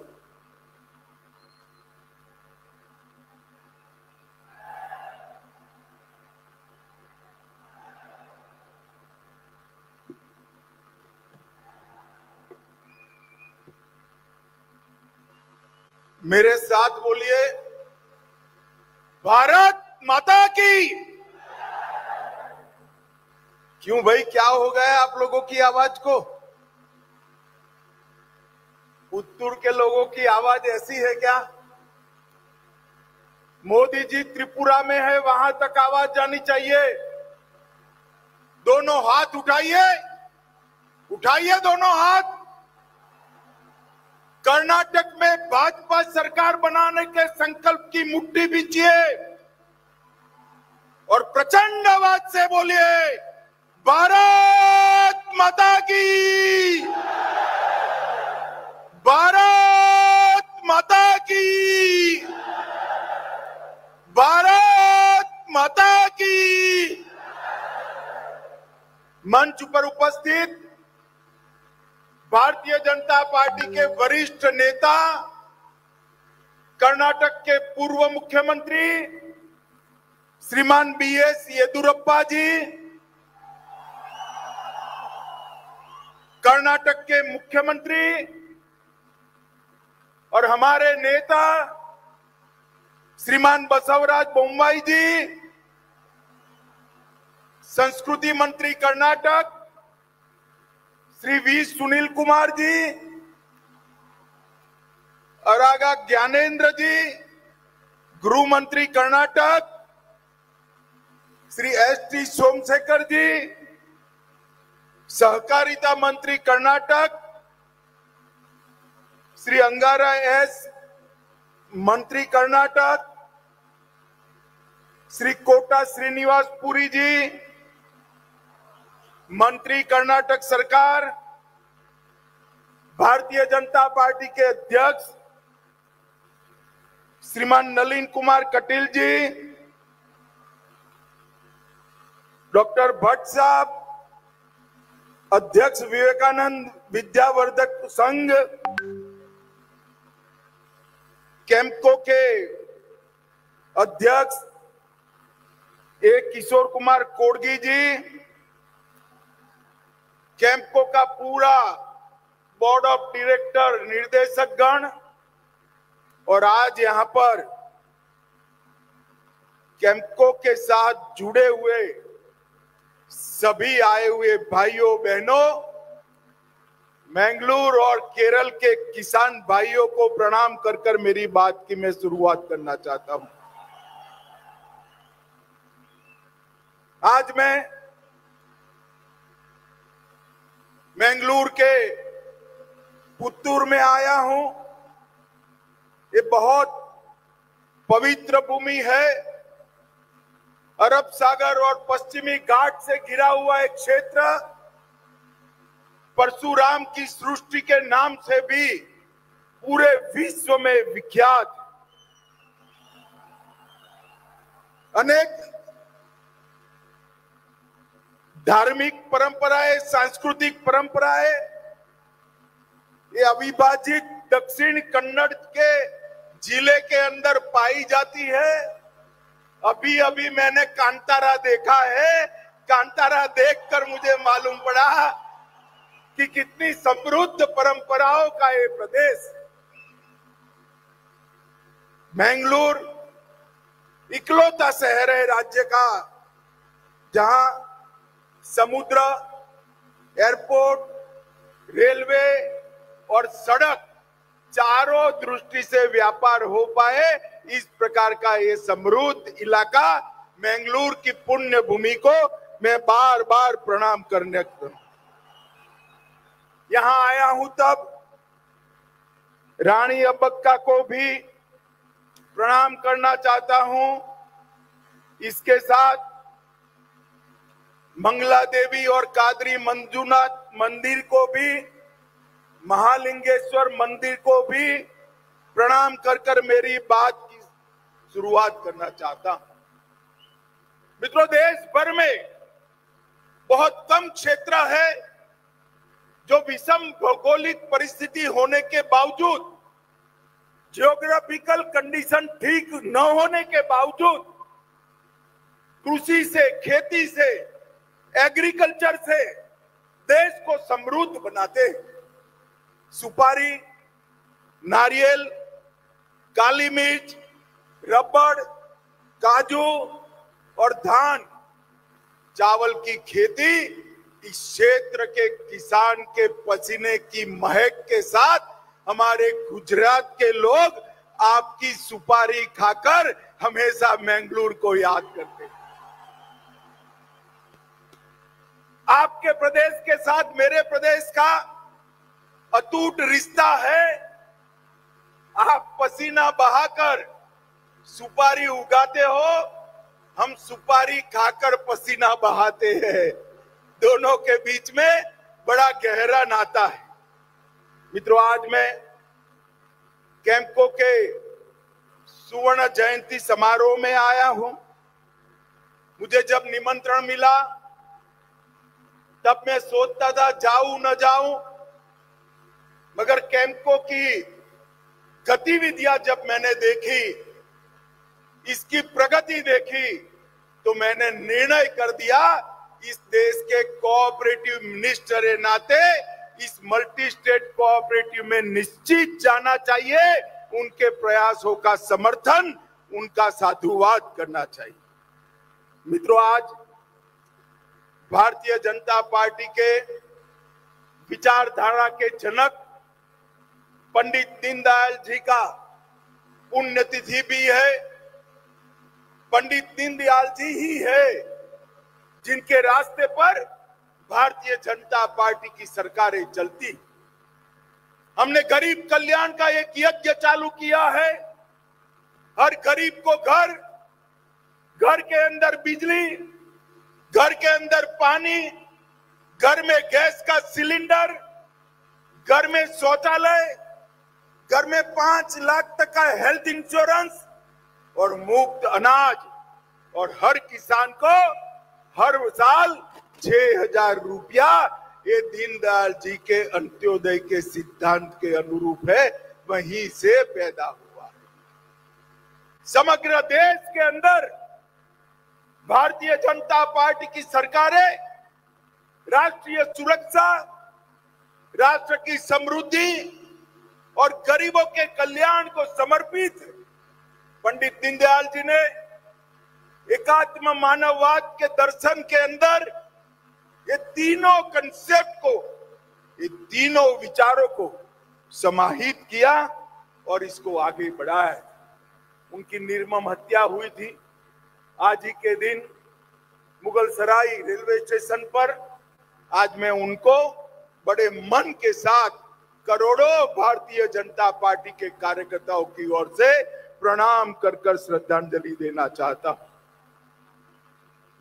[SPEAKER 7] मेरे साथ बोलिए, भारत माता की। क्यों भाई, क्या हो गया आप लोगों की आवाज को? पुत्तूर के लोगों की आवाज ऐसी है क्या? मोदी जी त्रिपुरा में है, वहां तक आवाज जानी चाहिए। दोनों हाथ उठाइए, उठाइए दोनों हाथ। कर्नाटक में भाजपा सरकार बनाने के संकल्प की मुट्ठी बींचिए और प्रचंड आवाज से बोलिए, भारत माता की, भारत माता की, भारत माता की। मंच पर उपस्थित भारतीय जनता पार्टी के वरिष्ठ नेता, कर्नाटक के पूर्व मुख्यमंत्री श्रीमान BS येदुरप्पा जी, कर्नाटक के मुख्यमंत्री और हमारे नेता श्रीमान बसवराज बोम्मई जी, संस्कृति मंत्री कर्नाटक श्री V सुनील कुमार जी, अरागा ज्ञानेंद्र जी, गृह मंत्री कर्नाटक श्री ST सोमशेखर जी, सहकारिता मंत्री कर्नाटक श्री अंगारा S, मंत्री कर्नाटक श्री कोटा श्रीनिवास पुरी जी, मंत्री कर्नाटक सरकार, भारतीय जनता पार्टी के अध्यक्ष श्रीमान नलिन कुमार कटील जी, डॉक्टर भट्ट साहब, अध्यक्ष विवेकानंद विद्यावर्धक संघ, कैंपको के अध्यक्ष A किशोर कुमार कोडगी जी, कैंपको का पूरा बोर्ड ऑफ डायरेक्टर, निर्देशक गण और आज यहाँ पर कैंपको के साथ जुड़े हुए सभी आए हुए भाइयों बहनों, मैंगलोर और केरल के किसान भाइयों को प्रणाम कर कर मेरी बात की मैं शुरुआत करना चाहता हूं। आज मैं मैंगलोर के पुत्तूर में आया हूं। ये बहुत पवित्र भूमि है। अरब सागर और पश्चिमी घाट से घिरा हुआ एक क्षेत्र परशुराम की सृष्टि के नाम से भी पूरे विश्व में विख्यात। अनेक धार्मिक परंपराएं, सांस्कृतिक परंपराएं ये अविभाजित दक्षिण कन्नड़ के जिले के अंदर पाई जाती है। अभी अभी मैंने कांतारा देखा है। कांतारा देखकर मुझे मालूम पड़ा कि कितनी समृद्ध परंपराओं का ये प्रदेश। मैंगलोर इकलौता शहर है राज्य का जहां समुद्र, एयरपोर्ट, रेलवे और सड़क चारों दृष्टि से व्यापार हो पाए। इस प्रकार का ये समृद्ध इलाका मैंगलोर की पुण्य भूमि को मैं बार बार प्रणाम करने यहां आया हूं। तब रानी अब्बक्का को भी प्रणाम करना चाहता हूं। इसके साथ मंगला देवी और कादरी मंजूनाथ मंदिर को भी, महालिंगेश्वर मंदिर को भी प्रणाम कर मेरी बात की शुरुआत करना चाहता हूं। मित्रों, देश भर में बहुत कम क्षेत्र है जो विषम भौगोलिक परिस्थिति होने के बावजूद, जियोग्राफिकल कंडीशन ठीक न होने के बावजूद कृषि से, खेती से, एग्रीकल्चर से देश को समृद्ध बनाते हैं। सुपारी, नारियल, काली मिर्च, रबड़, काजू और धान, चावल की खेती इस क्षेत्र के किसान के पसीने की महक के साथ हमारे गुजरात के लोग आपकी सुपारी खाकर हमेशा मैंगलोर को याद करते हैं। आपके प्रदेश के साथ मेरे प्रदेश का अटूट रिश्ता है। आप पसीना बहाकर सुपारी उगाते हो, हम सुपारी खाकर पसीना बहाते हैं। दोनों के बीच में बड़ा गहरा नाता है। मित्रों, आज मैं कैंपको के सुवर्ण जयंती समारोह में आया हूं। मुझे जब निमंत्रण मिला तब मैं सोचता था जाऊं न जाऊं, मगर कैंपको की गतिविधियां जब मैंने देखी, इसकी प्रगति देखी, तो मैंने निर्णय कर दिया इस देश के कोऑपरेटिव मिनिस्टर के नाते इस मल्टी स्टेट कोऑपरेटिव में निश्चित जाना चाहिए। उनके प्रयासों का समर्थन, उनका साधुवाद करना चाहिए। मित्रों, आज भारतीय जनता पार्टी के विचारधारा के जनक पंडित दीनदयाल जी का पुण्यतिथि भी है। पंडित दीनदयाल जी ही है जिनके रास्ते पर भारतीय जनता पार्टी की सरकारें चलती। हमने गरीब कल्याण का एक यज्ञ चालू किया है। हर गरीब को घर, घर के अंदर बिजली, घर के अंदर पानी, घर में गैस का सिलेंडर, घर में शौचालय, घर में 5 लाख तक का हेल्थ इंश्योरेंस और मुफ्त अनाज, और हर किसान को हर साल 6,000 रुपया। ये दीनदयाल जी के अंत्योदय के सिद्धांत के अनुरूप है, वहीं से पैदा हुआ है। समग्र देश के अंदर भारतीय जनता पार्टी की सरकारें राष्ट्रीय सुरक्षा, राष्ट्र की समृद्धि और गरीबों के कल्याण को समर्पित। पंडित दीनदयाल जी ने एकात्म मानववाद के दर्शन के अंदर ये तीनों कंसेप्ट को, ये तीनों विचारों को समाहित किया और इसको आगे बढ़ाया। उनकी निर्मम हत्या हुई थी आज ही के दिन मुगल सराय रेलवे स्टेशन पर। आज मैं उनको बड़े मन के साथ करोड़ों भारतीय जनता पार्टी के कार्यकर्ताओं की ओर से प्रणाम कर श्रद्धांजलि देना चाहता हूं।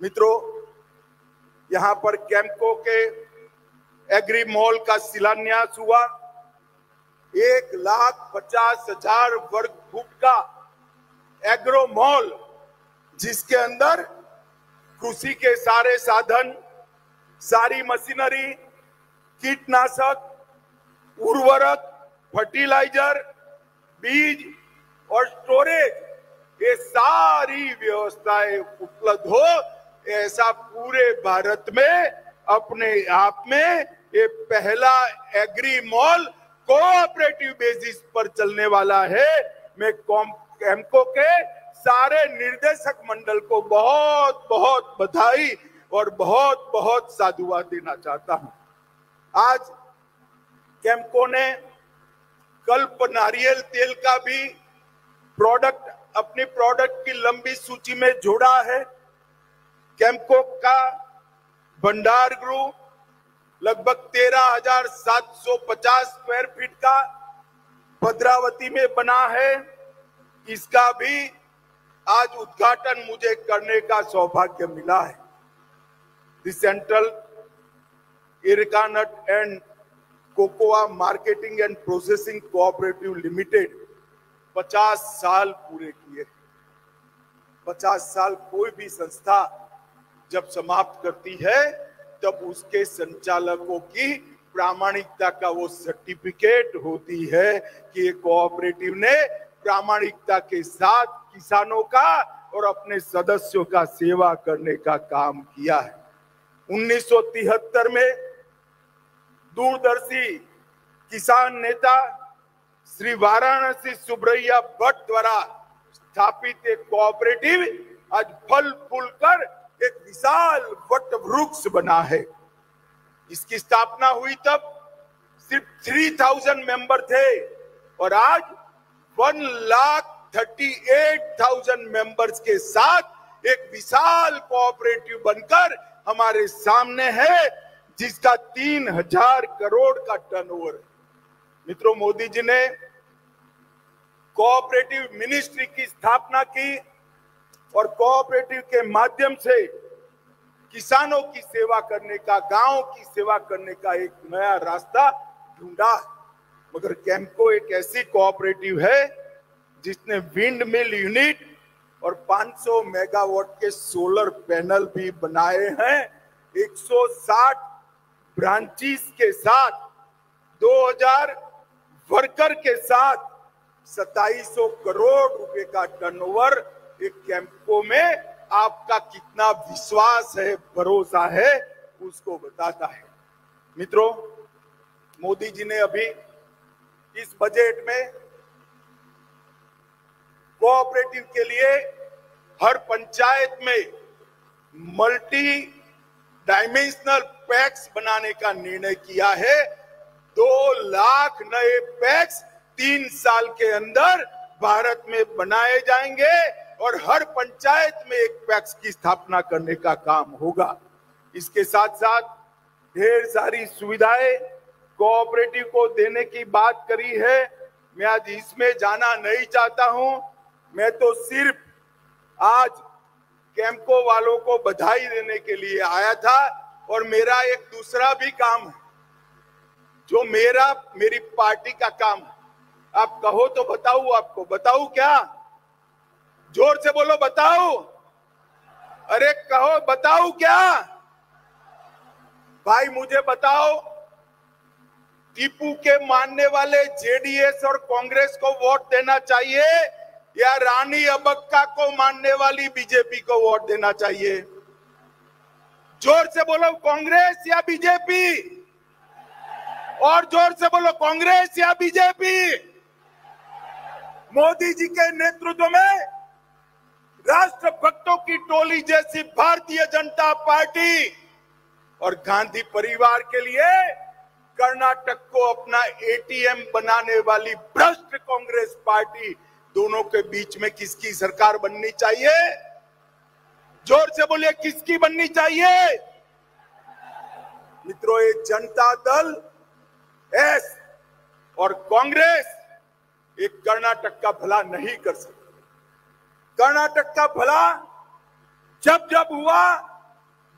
[SPEAKER 7] मित्रों, यहाँ पर कैम्पको के एग्री मॉल का शिलान्यास हुआ। 1,50,000 वर्ग फुट का एग्रो मॉल, जिसके अंदर कृषि के सारे साधन, सारी मशीनरी, कीटनाशक, उर्वरक, फर्टिलाइजर, बीज और स्टोरेज, ये सारी व्यवस्थाएं उपलब्ध हो, ऐसा पूरे भारत में अपने आप में ये पहला एग्री मॉल कोऑपरेटिव बेसिस पर चलने वाला है। मैं कैम्पको के सारे निर्देशक मंडल को बहुत बहुत बधाई और बहुत बहुत साधुवाद देना चाहता हूं। आज कैम्पको ने कल्प नारियल तेल का भी प्रोडक्ट अपनी प्रोडक्ट की लंबी सूची में जोड़ा है। कैम्पको का भंडार गृह लगभग 13,750 स्क्वायर फीट का भद्रावती में बना है। इसका भी आज उद्घाटन मुझे करने का सौभाग्य मिला है। The central areca nut and cocoa marketing and processing cooperative limited 50 साल पूरे किए। 50 साल कोई भी संस्था जब समाप्त करती है तब उसके संचालकों की प्रामाणिकता का वो सर्टिफिकेट होती है कि कोऑपरेटिव ने प्रामाणिकता के साथ किसानों का और अपने सदस्यों का सेवा करने का काम किया है। 1973 में दूरदर्शी किसान नेता श्री वाराणसी सुब्रैया भट्ट द्वारा स्थापित एक कोऑपरेटिव आज फल फूल कर एक विशाल वट वृक्ष बना है। इसकी स्थापना हुई तब सिर्फ 3,000 मेंबर थे और आज 1,38,000 मेंबर्स के साथ एक विशाल कोऑपरेटिव बनकर हमारे सामने है, जिसका 3,000 करोड़ का टर्नओवर है। मित्रों, मोदी जी ने कोऑपरेटिव मिनिस्ट्री की स्थापना की और कोऑपरेटिव के माध्यम से किसानों की सेवा करने का, गांव की सेवा करने का एक नया रास्ता ढूंढा। मगर कैम्पको एक ऐसी कोऑपरेटिव है जिसने विंड मिल यूनिट और 500 मेगावाट के सोलर पैनल भी बनाए हैं। 160 ब्रांचेस के साथ 2,000 वर्कर के साथ 2,700 करोड़ रुपए का टर्नओवर एक कैम्पको में आपका कितना विश्वास है, भरोसा है, उसको बताता है। मित्रों, मोदी जी ने अभी इस बजट में कोऑपरेटिव के लिए हर पंचायत में मल्टी डायमेंशनल पैक्स बनाने का निर्णय किया है। 2 लाख नए पैक्स 3 साल के अंदर भारत में बनाए जाएंगे और हर पंचायत में एक पैक्स की स्थापना करने का काम होगा। इसके साथ साथ ढेर सारी सुविधाएं कोऑपरेटिव को देने की बात करी है। मैं आज इसमें जाना नहीं चाहता हूं। मैं तो सिर्फ आज कैम्पको वालों को बधाई देने के लिए आया था और मेरा एक दूसरा भी काम है जो मेरी पार्टी का काम है। आप कहो तो बताऊं, आपको बताऊं क्या? जोर से बोलो, बताओ। अरे कहो, बताओ क्या? भाई मुझे बताओ, टीपू के मानने वाले जेडीएस और कांग्रेस को वोट देना चाहिए या रानी अबक्का को मानने वाली बीजेपी को वोट देना चाहिए? जोर से बोलो, कांग्रेस या बीजेपी? और जोर से बोलो, कांग्रेस या बीजेपी? मोदी जी के नेतृत्व में राष्ट्रभक्तों की टोली जैसी भारतीय जनता पार्टी और गांधी परिवार के लिए कर्नाटक को अपना एटीएम बनाने वाली भ्रष्ट कांग्रेस पार्टी, दोनों के बीच में किसकी सरकार बननी चाहिए? जोर से बोलिए, किसकी बननी चाहिए? मित्रों, ये जनता दल एस और कांग्रेस एक कर्नाटक का भला नहीं कर सकती। कर्नाटक का भला जब जब हुआ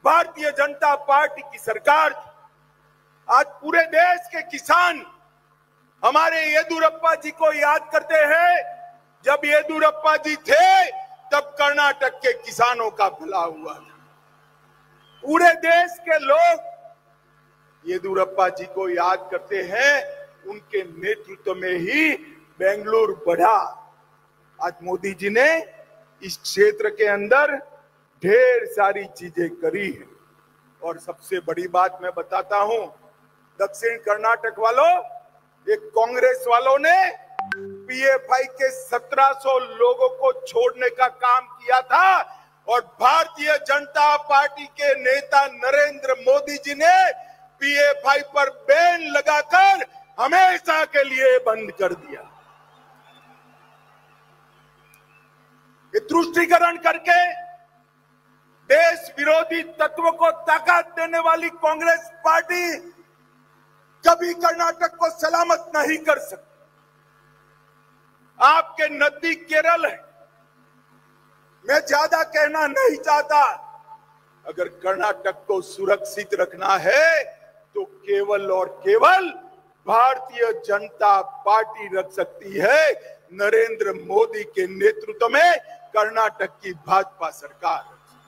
[SPEAKER 7] भारतीय जनता पार्टी की सरकार थी। आज पूरे देश के किसान हमारे येदियुरप्पा जी को याद करते हैं। जब येदियुरप्पा जी थे तब कर्नाटक के किसानों का भला हुआ था। पूरे देश के लोग येदियुरप्पा जी को याद करते हैं। उनके नेतृत्व में ही बेंगलुरु बढ़ा। आज मोदी जी ने इस क्षेत्र के अंदर ढेर सारी चीजें करी है। और सबसे बड़ी बात मैं बताता हूं, दक्षिण कर्नाटक वालों, एक कांग्रेस वालों ने पीएफआई के 1700 लोगों को छोड़ने का काम किया था और भारतीय जनता पार्टी के नेता नरेंद्र मोदी जी ने पीएफआई पर बैन लगाकर हमेशा के लिए बंद कर दिया। ये तुष्टीकरण करके देश विरोधी तत्वों को ताकत देने वाली कांग्रेस पार्टी कभी कर्नाटक को सलामत नहीं कर सकती। आपके नजदीक केरल है। मैं ज्यादा कहना नहीं चाहता। अगर कर्नाटक को सुरक्षित रखना है तो केवल और केवल भारतीय जनता पार्टी रख सकती है। नरेंद्र मोदी के नेतृत्व में कर्नाटक की भाजपा सरकार।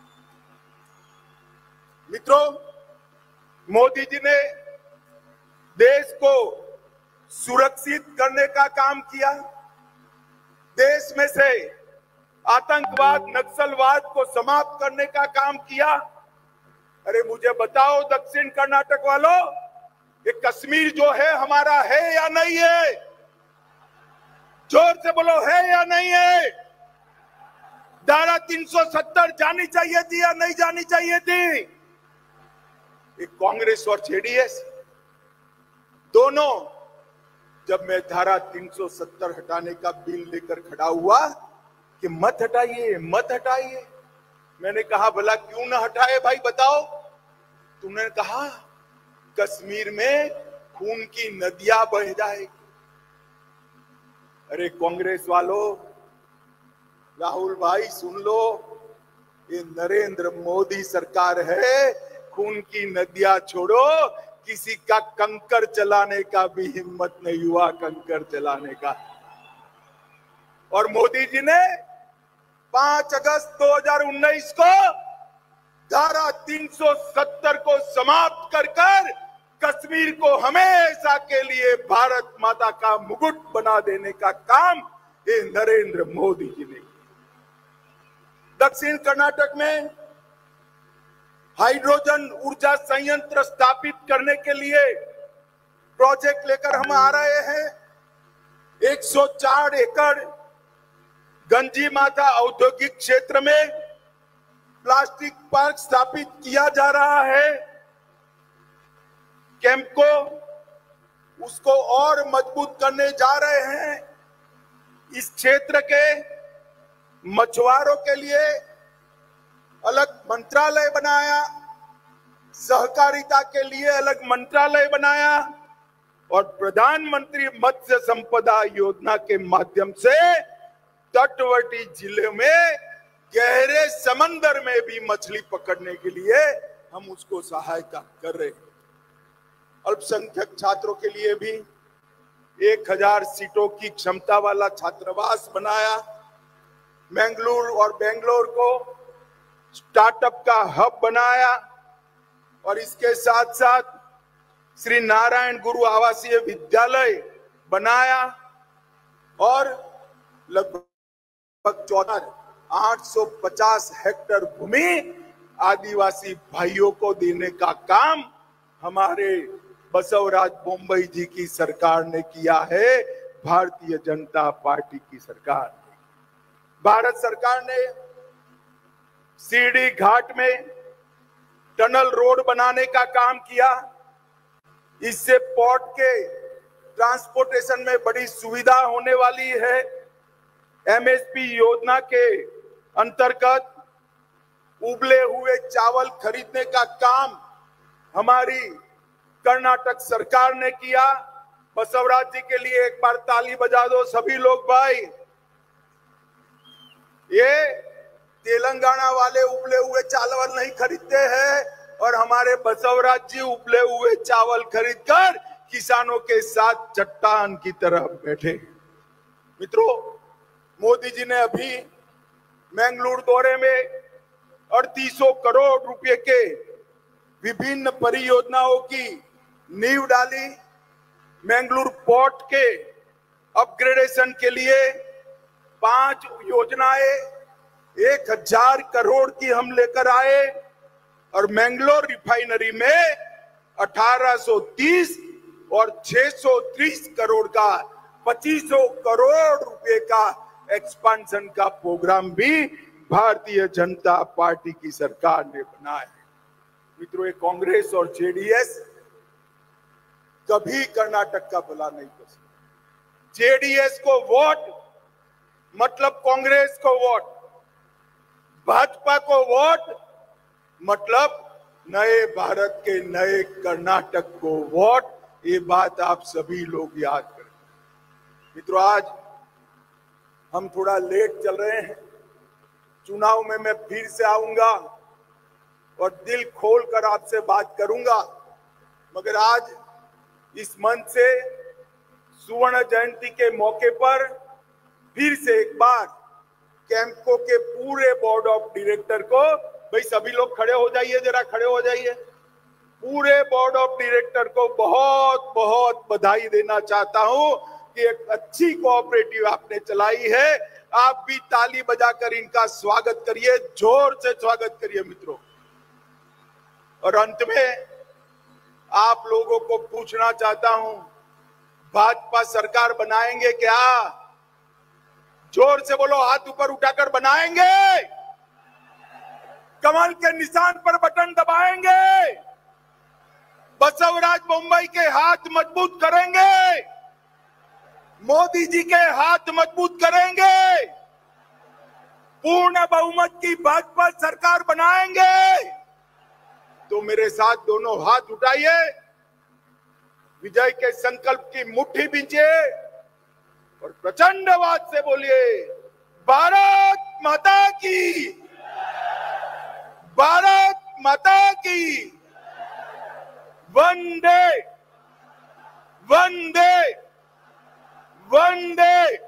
[SPEAKER 7] मित्रों, मोदी जी ने देश को सुरक्षित करने का काम किया। देश में से आतंकवाद, नक्सलवाद को समाप्त करने का काम किया। अरे मुझे बताओ दक्षिण कर्नाटक वालों, ये कश्मीर जो है हमारा है या नहीं है? जोर से बोलो, है या नहीं है? धारा 370 जानी चाहिए थी या नहीं जानी चाहिए थी? एक कांग्रेस और जेडीएस दोनों, जब मैं धारा 370 हटाने का बिल लेकर खड़ा हुआ कि मत हटाइए मत हटाइए, मैंने कहा भला क्यों ना हटाए भाई बताओ? तुमने कहा कश्मीर में खून की नदियां बह जाएगी। अरे कांग्रेस वालों, राहुल भाई सुन लो, ये नरेंद्र मोदी सरकार है। खून की नदियां छोड़ो, किसी का कंकर चलाने का भी हिम्मत नहीं हुआ, कंकर चलाने का। और मोदी जी ने 5 अगस्त 2019 को धारा 370 को समाप्त कर कश्मीर को हमेशा के लिए भारत माता का मुकुट बना देने का काम ये नरेंद्र मोदी जी ने किया। दक्षिण कर्नाटक में हाइड्रोजन ऊर्जा संयंत्र स्थापित करने के लिए प्रोजेक्ट लेकर हम आ रहे हैं। 104 एकड़ गंजी माता औद्योगिक क्षेत्र में प्लास्टिक पार्क स्थापित किया जा रहा है। कैंपको उसको और मजबूत करने जा रहे हैं। इस क्षेत्र के मछुआरों के लिए अलग मंत्रालय बनाया, सहकारिता के लिए अलग मंत्रालय बनाया और प्रधानमंत्री मत्स्य संपदा योजना के माध्यम से तटवर्ती जिले में गहरे समंदर में भी मछली पकड़ने के लिए हम उसको सहायता कर रहे हैं। अल्पसंख्यक छात्रों के लिए भी 1000 सीटों की क्षमता वाला छात्रावास बनाया। मंगलुरु और बेंगलोर को स्टार्टअप का हब बनाया और इसके साथ साथ श्री नारायण गुरु आवासीय विद्यालय बनाया और लगभग 850 हेक्टेयर भूमि आदिवासी भाइयों को देने का काम हमारे बसवराज बोम्मई जी की सरकार ने किया है। भारतीय जनता पार्टी की सरकार ने, भारत सरकार ने सीढ़ी घाट में टनल रोड बनाने का काम किया। इससे पोर्ट के ट्रांसपोर्टेशन में बड़ी सुविधा होने वाली है। एमएसपी योजना के अंतर्गत उबले हुए चावल खरीदने का काम हमारी कर्नाटक सरकार ने किया। बसवराज जी के लिए एक बार ताली बजा दो सभी लोग भाई। ये तेलंगाना वाले उबले हुए चावल नहीं खरीदते हैं और हमारे बसवराज जी उबले हुए चावल खरीदकर किसानों के साथ चट्टान की तरह बैठे। मित्रों, मोदी जी ने अभी मैंगलोर दौरे में 3800 करोड़ रुपए के विभिन्न परियोजनाओं की नींव डाली। मैंगलोर पोर्ट के अपग्रेडेशन के लिए 5 योजनाएं 1000 करोड़ की हम लेकर आए और मैंगलोर रिफाइनरी में 1830 और 630 करोड़ का 2500 करोड़ रुपए का एक्सपेंशन का प्रोग्राम भी भारतीय जनता पार्टी की सरकार ने बनाया है। मित्रों, ये कांग्रेस और जेडीएस कभी कर्नाटक का भला नहीं कर सकते। जेडीएस को वोट मतलब कांग्रेस को वोट, भाजपा को वोट मतलब नए भारत के नए कर्नाटक को वोट। ये बात आप सभी लोग याद करें। मित्रों, आज हम थोड़ा लेट चल रहे हैं। चुनाव में मैं फिर से आऊंगा और दिल खोलकर आपसे बात करूंगा, मगर आज इस मंच से सुवर्ण जयंती के मौके पर फिर से एक बार कैंपको के पूरे बोर्ड ऑफ डायरेक्टर को, भाई सभी लोग खड़े हो जाइए, जरा खड़े हो जाइए, पूरे बोर्ड ऑफ डायरेक्टर को बहुत बहुत बधाई देना चाहता हूं कि एक अच्छी कोऑपरेटिव आपने चलाई है। आप भी ताली बजाकर इनका स्वागत करिए, जोर से स्वागत करिए मित्रों। और अंत में आप लोगों को पूछना चाहता हूं, भाजपा सरकार बनाएंगे क्या? जोर से बोलो, हाथ ऊपर उठाकर बनाएंगे? कमल के निशान पर बटन दबाएंगे? बसवराज मुंबई के हाथ मजबूत करेंगे? मोदी जी के हाथ मजबूत करेंगे? पूर्ण बहुमत की भाजपा सरकार बनाएंगे? तो मेरे साथ दोनों हाथ उठाइए, विजय के संकल्प की मुट्ठी बींचिए और प्रचंड आवाज से बोलिए, भारत माता की, भारत माता की, वंदे वंदे वंदे।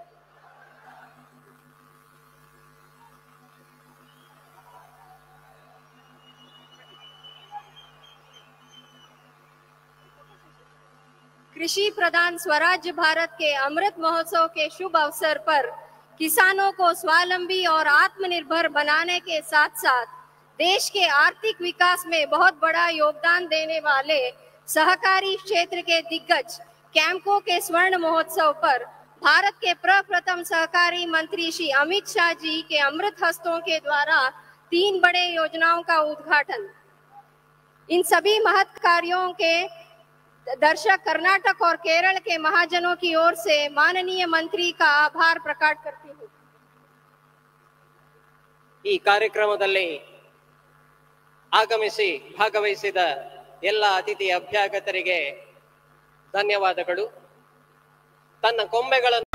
[SPEAKER 1] कृषि प्रधान स्वराज्य भारत के अमृत महोत्सव के शुभ अवसर पर किसानों को स्वावलंबी और आत्मनिर्भर बनाने के साथ साथ देश के आर्थिक विकास में बहुत बड़ा योगदान देने वाले सहकारी क्षेत्र के दिग्गज कैंपको के स्वर्ण महोत्सव पर भारत के प्रप्रथम सहकारी मंत्री श्री अमित शाह जी के अमृत हस्तों के द्वारा 3 बड़े योजनाओं का उद्घाटन। इन सभी महत् कार्यों के दर्शक कर्नाटक और केरल के महाजनों की ओर से माननीय मंत्री का आभार प्रकट करती हूँ।
[SPEAKER 2] ಈ ಕಾರ್ಯಕ್ರಮದಲ್ಲಿ ಆಗಮಿಸಿ ಭಾಗವಹಿಸಿದ ಎಲ್ಲ ಅತಿಥಿ ಅಭ್ಯಾಗತರಿಗೆ ಧನ್ಯವಾದಗಳು. ತನ್ನ ಕೊಂಬೆಗಳನ್ನು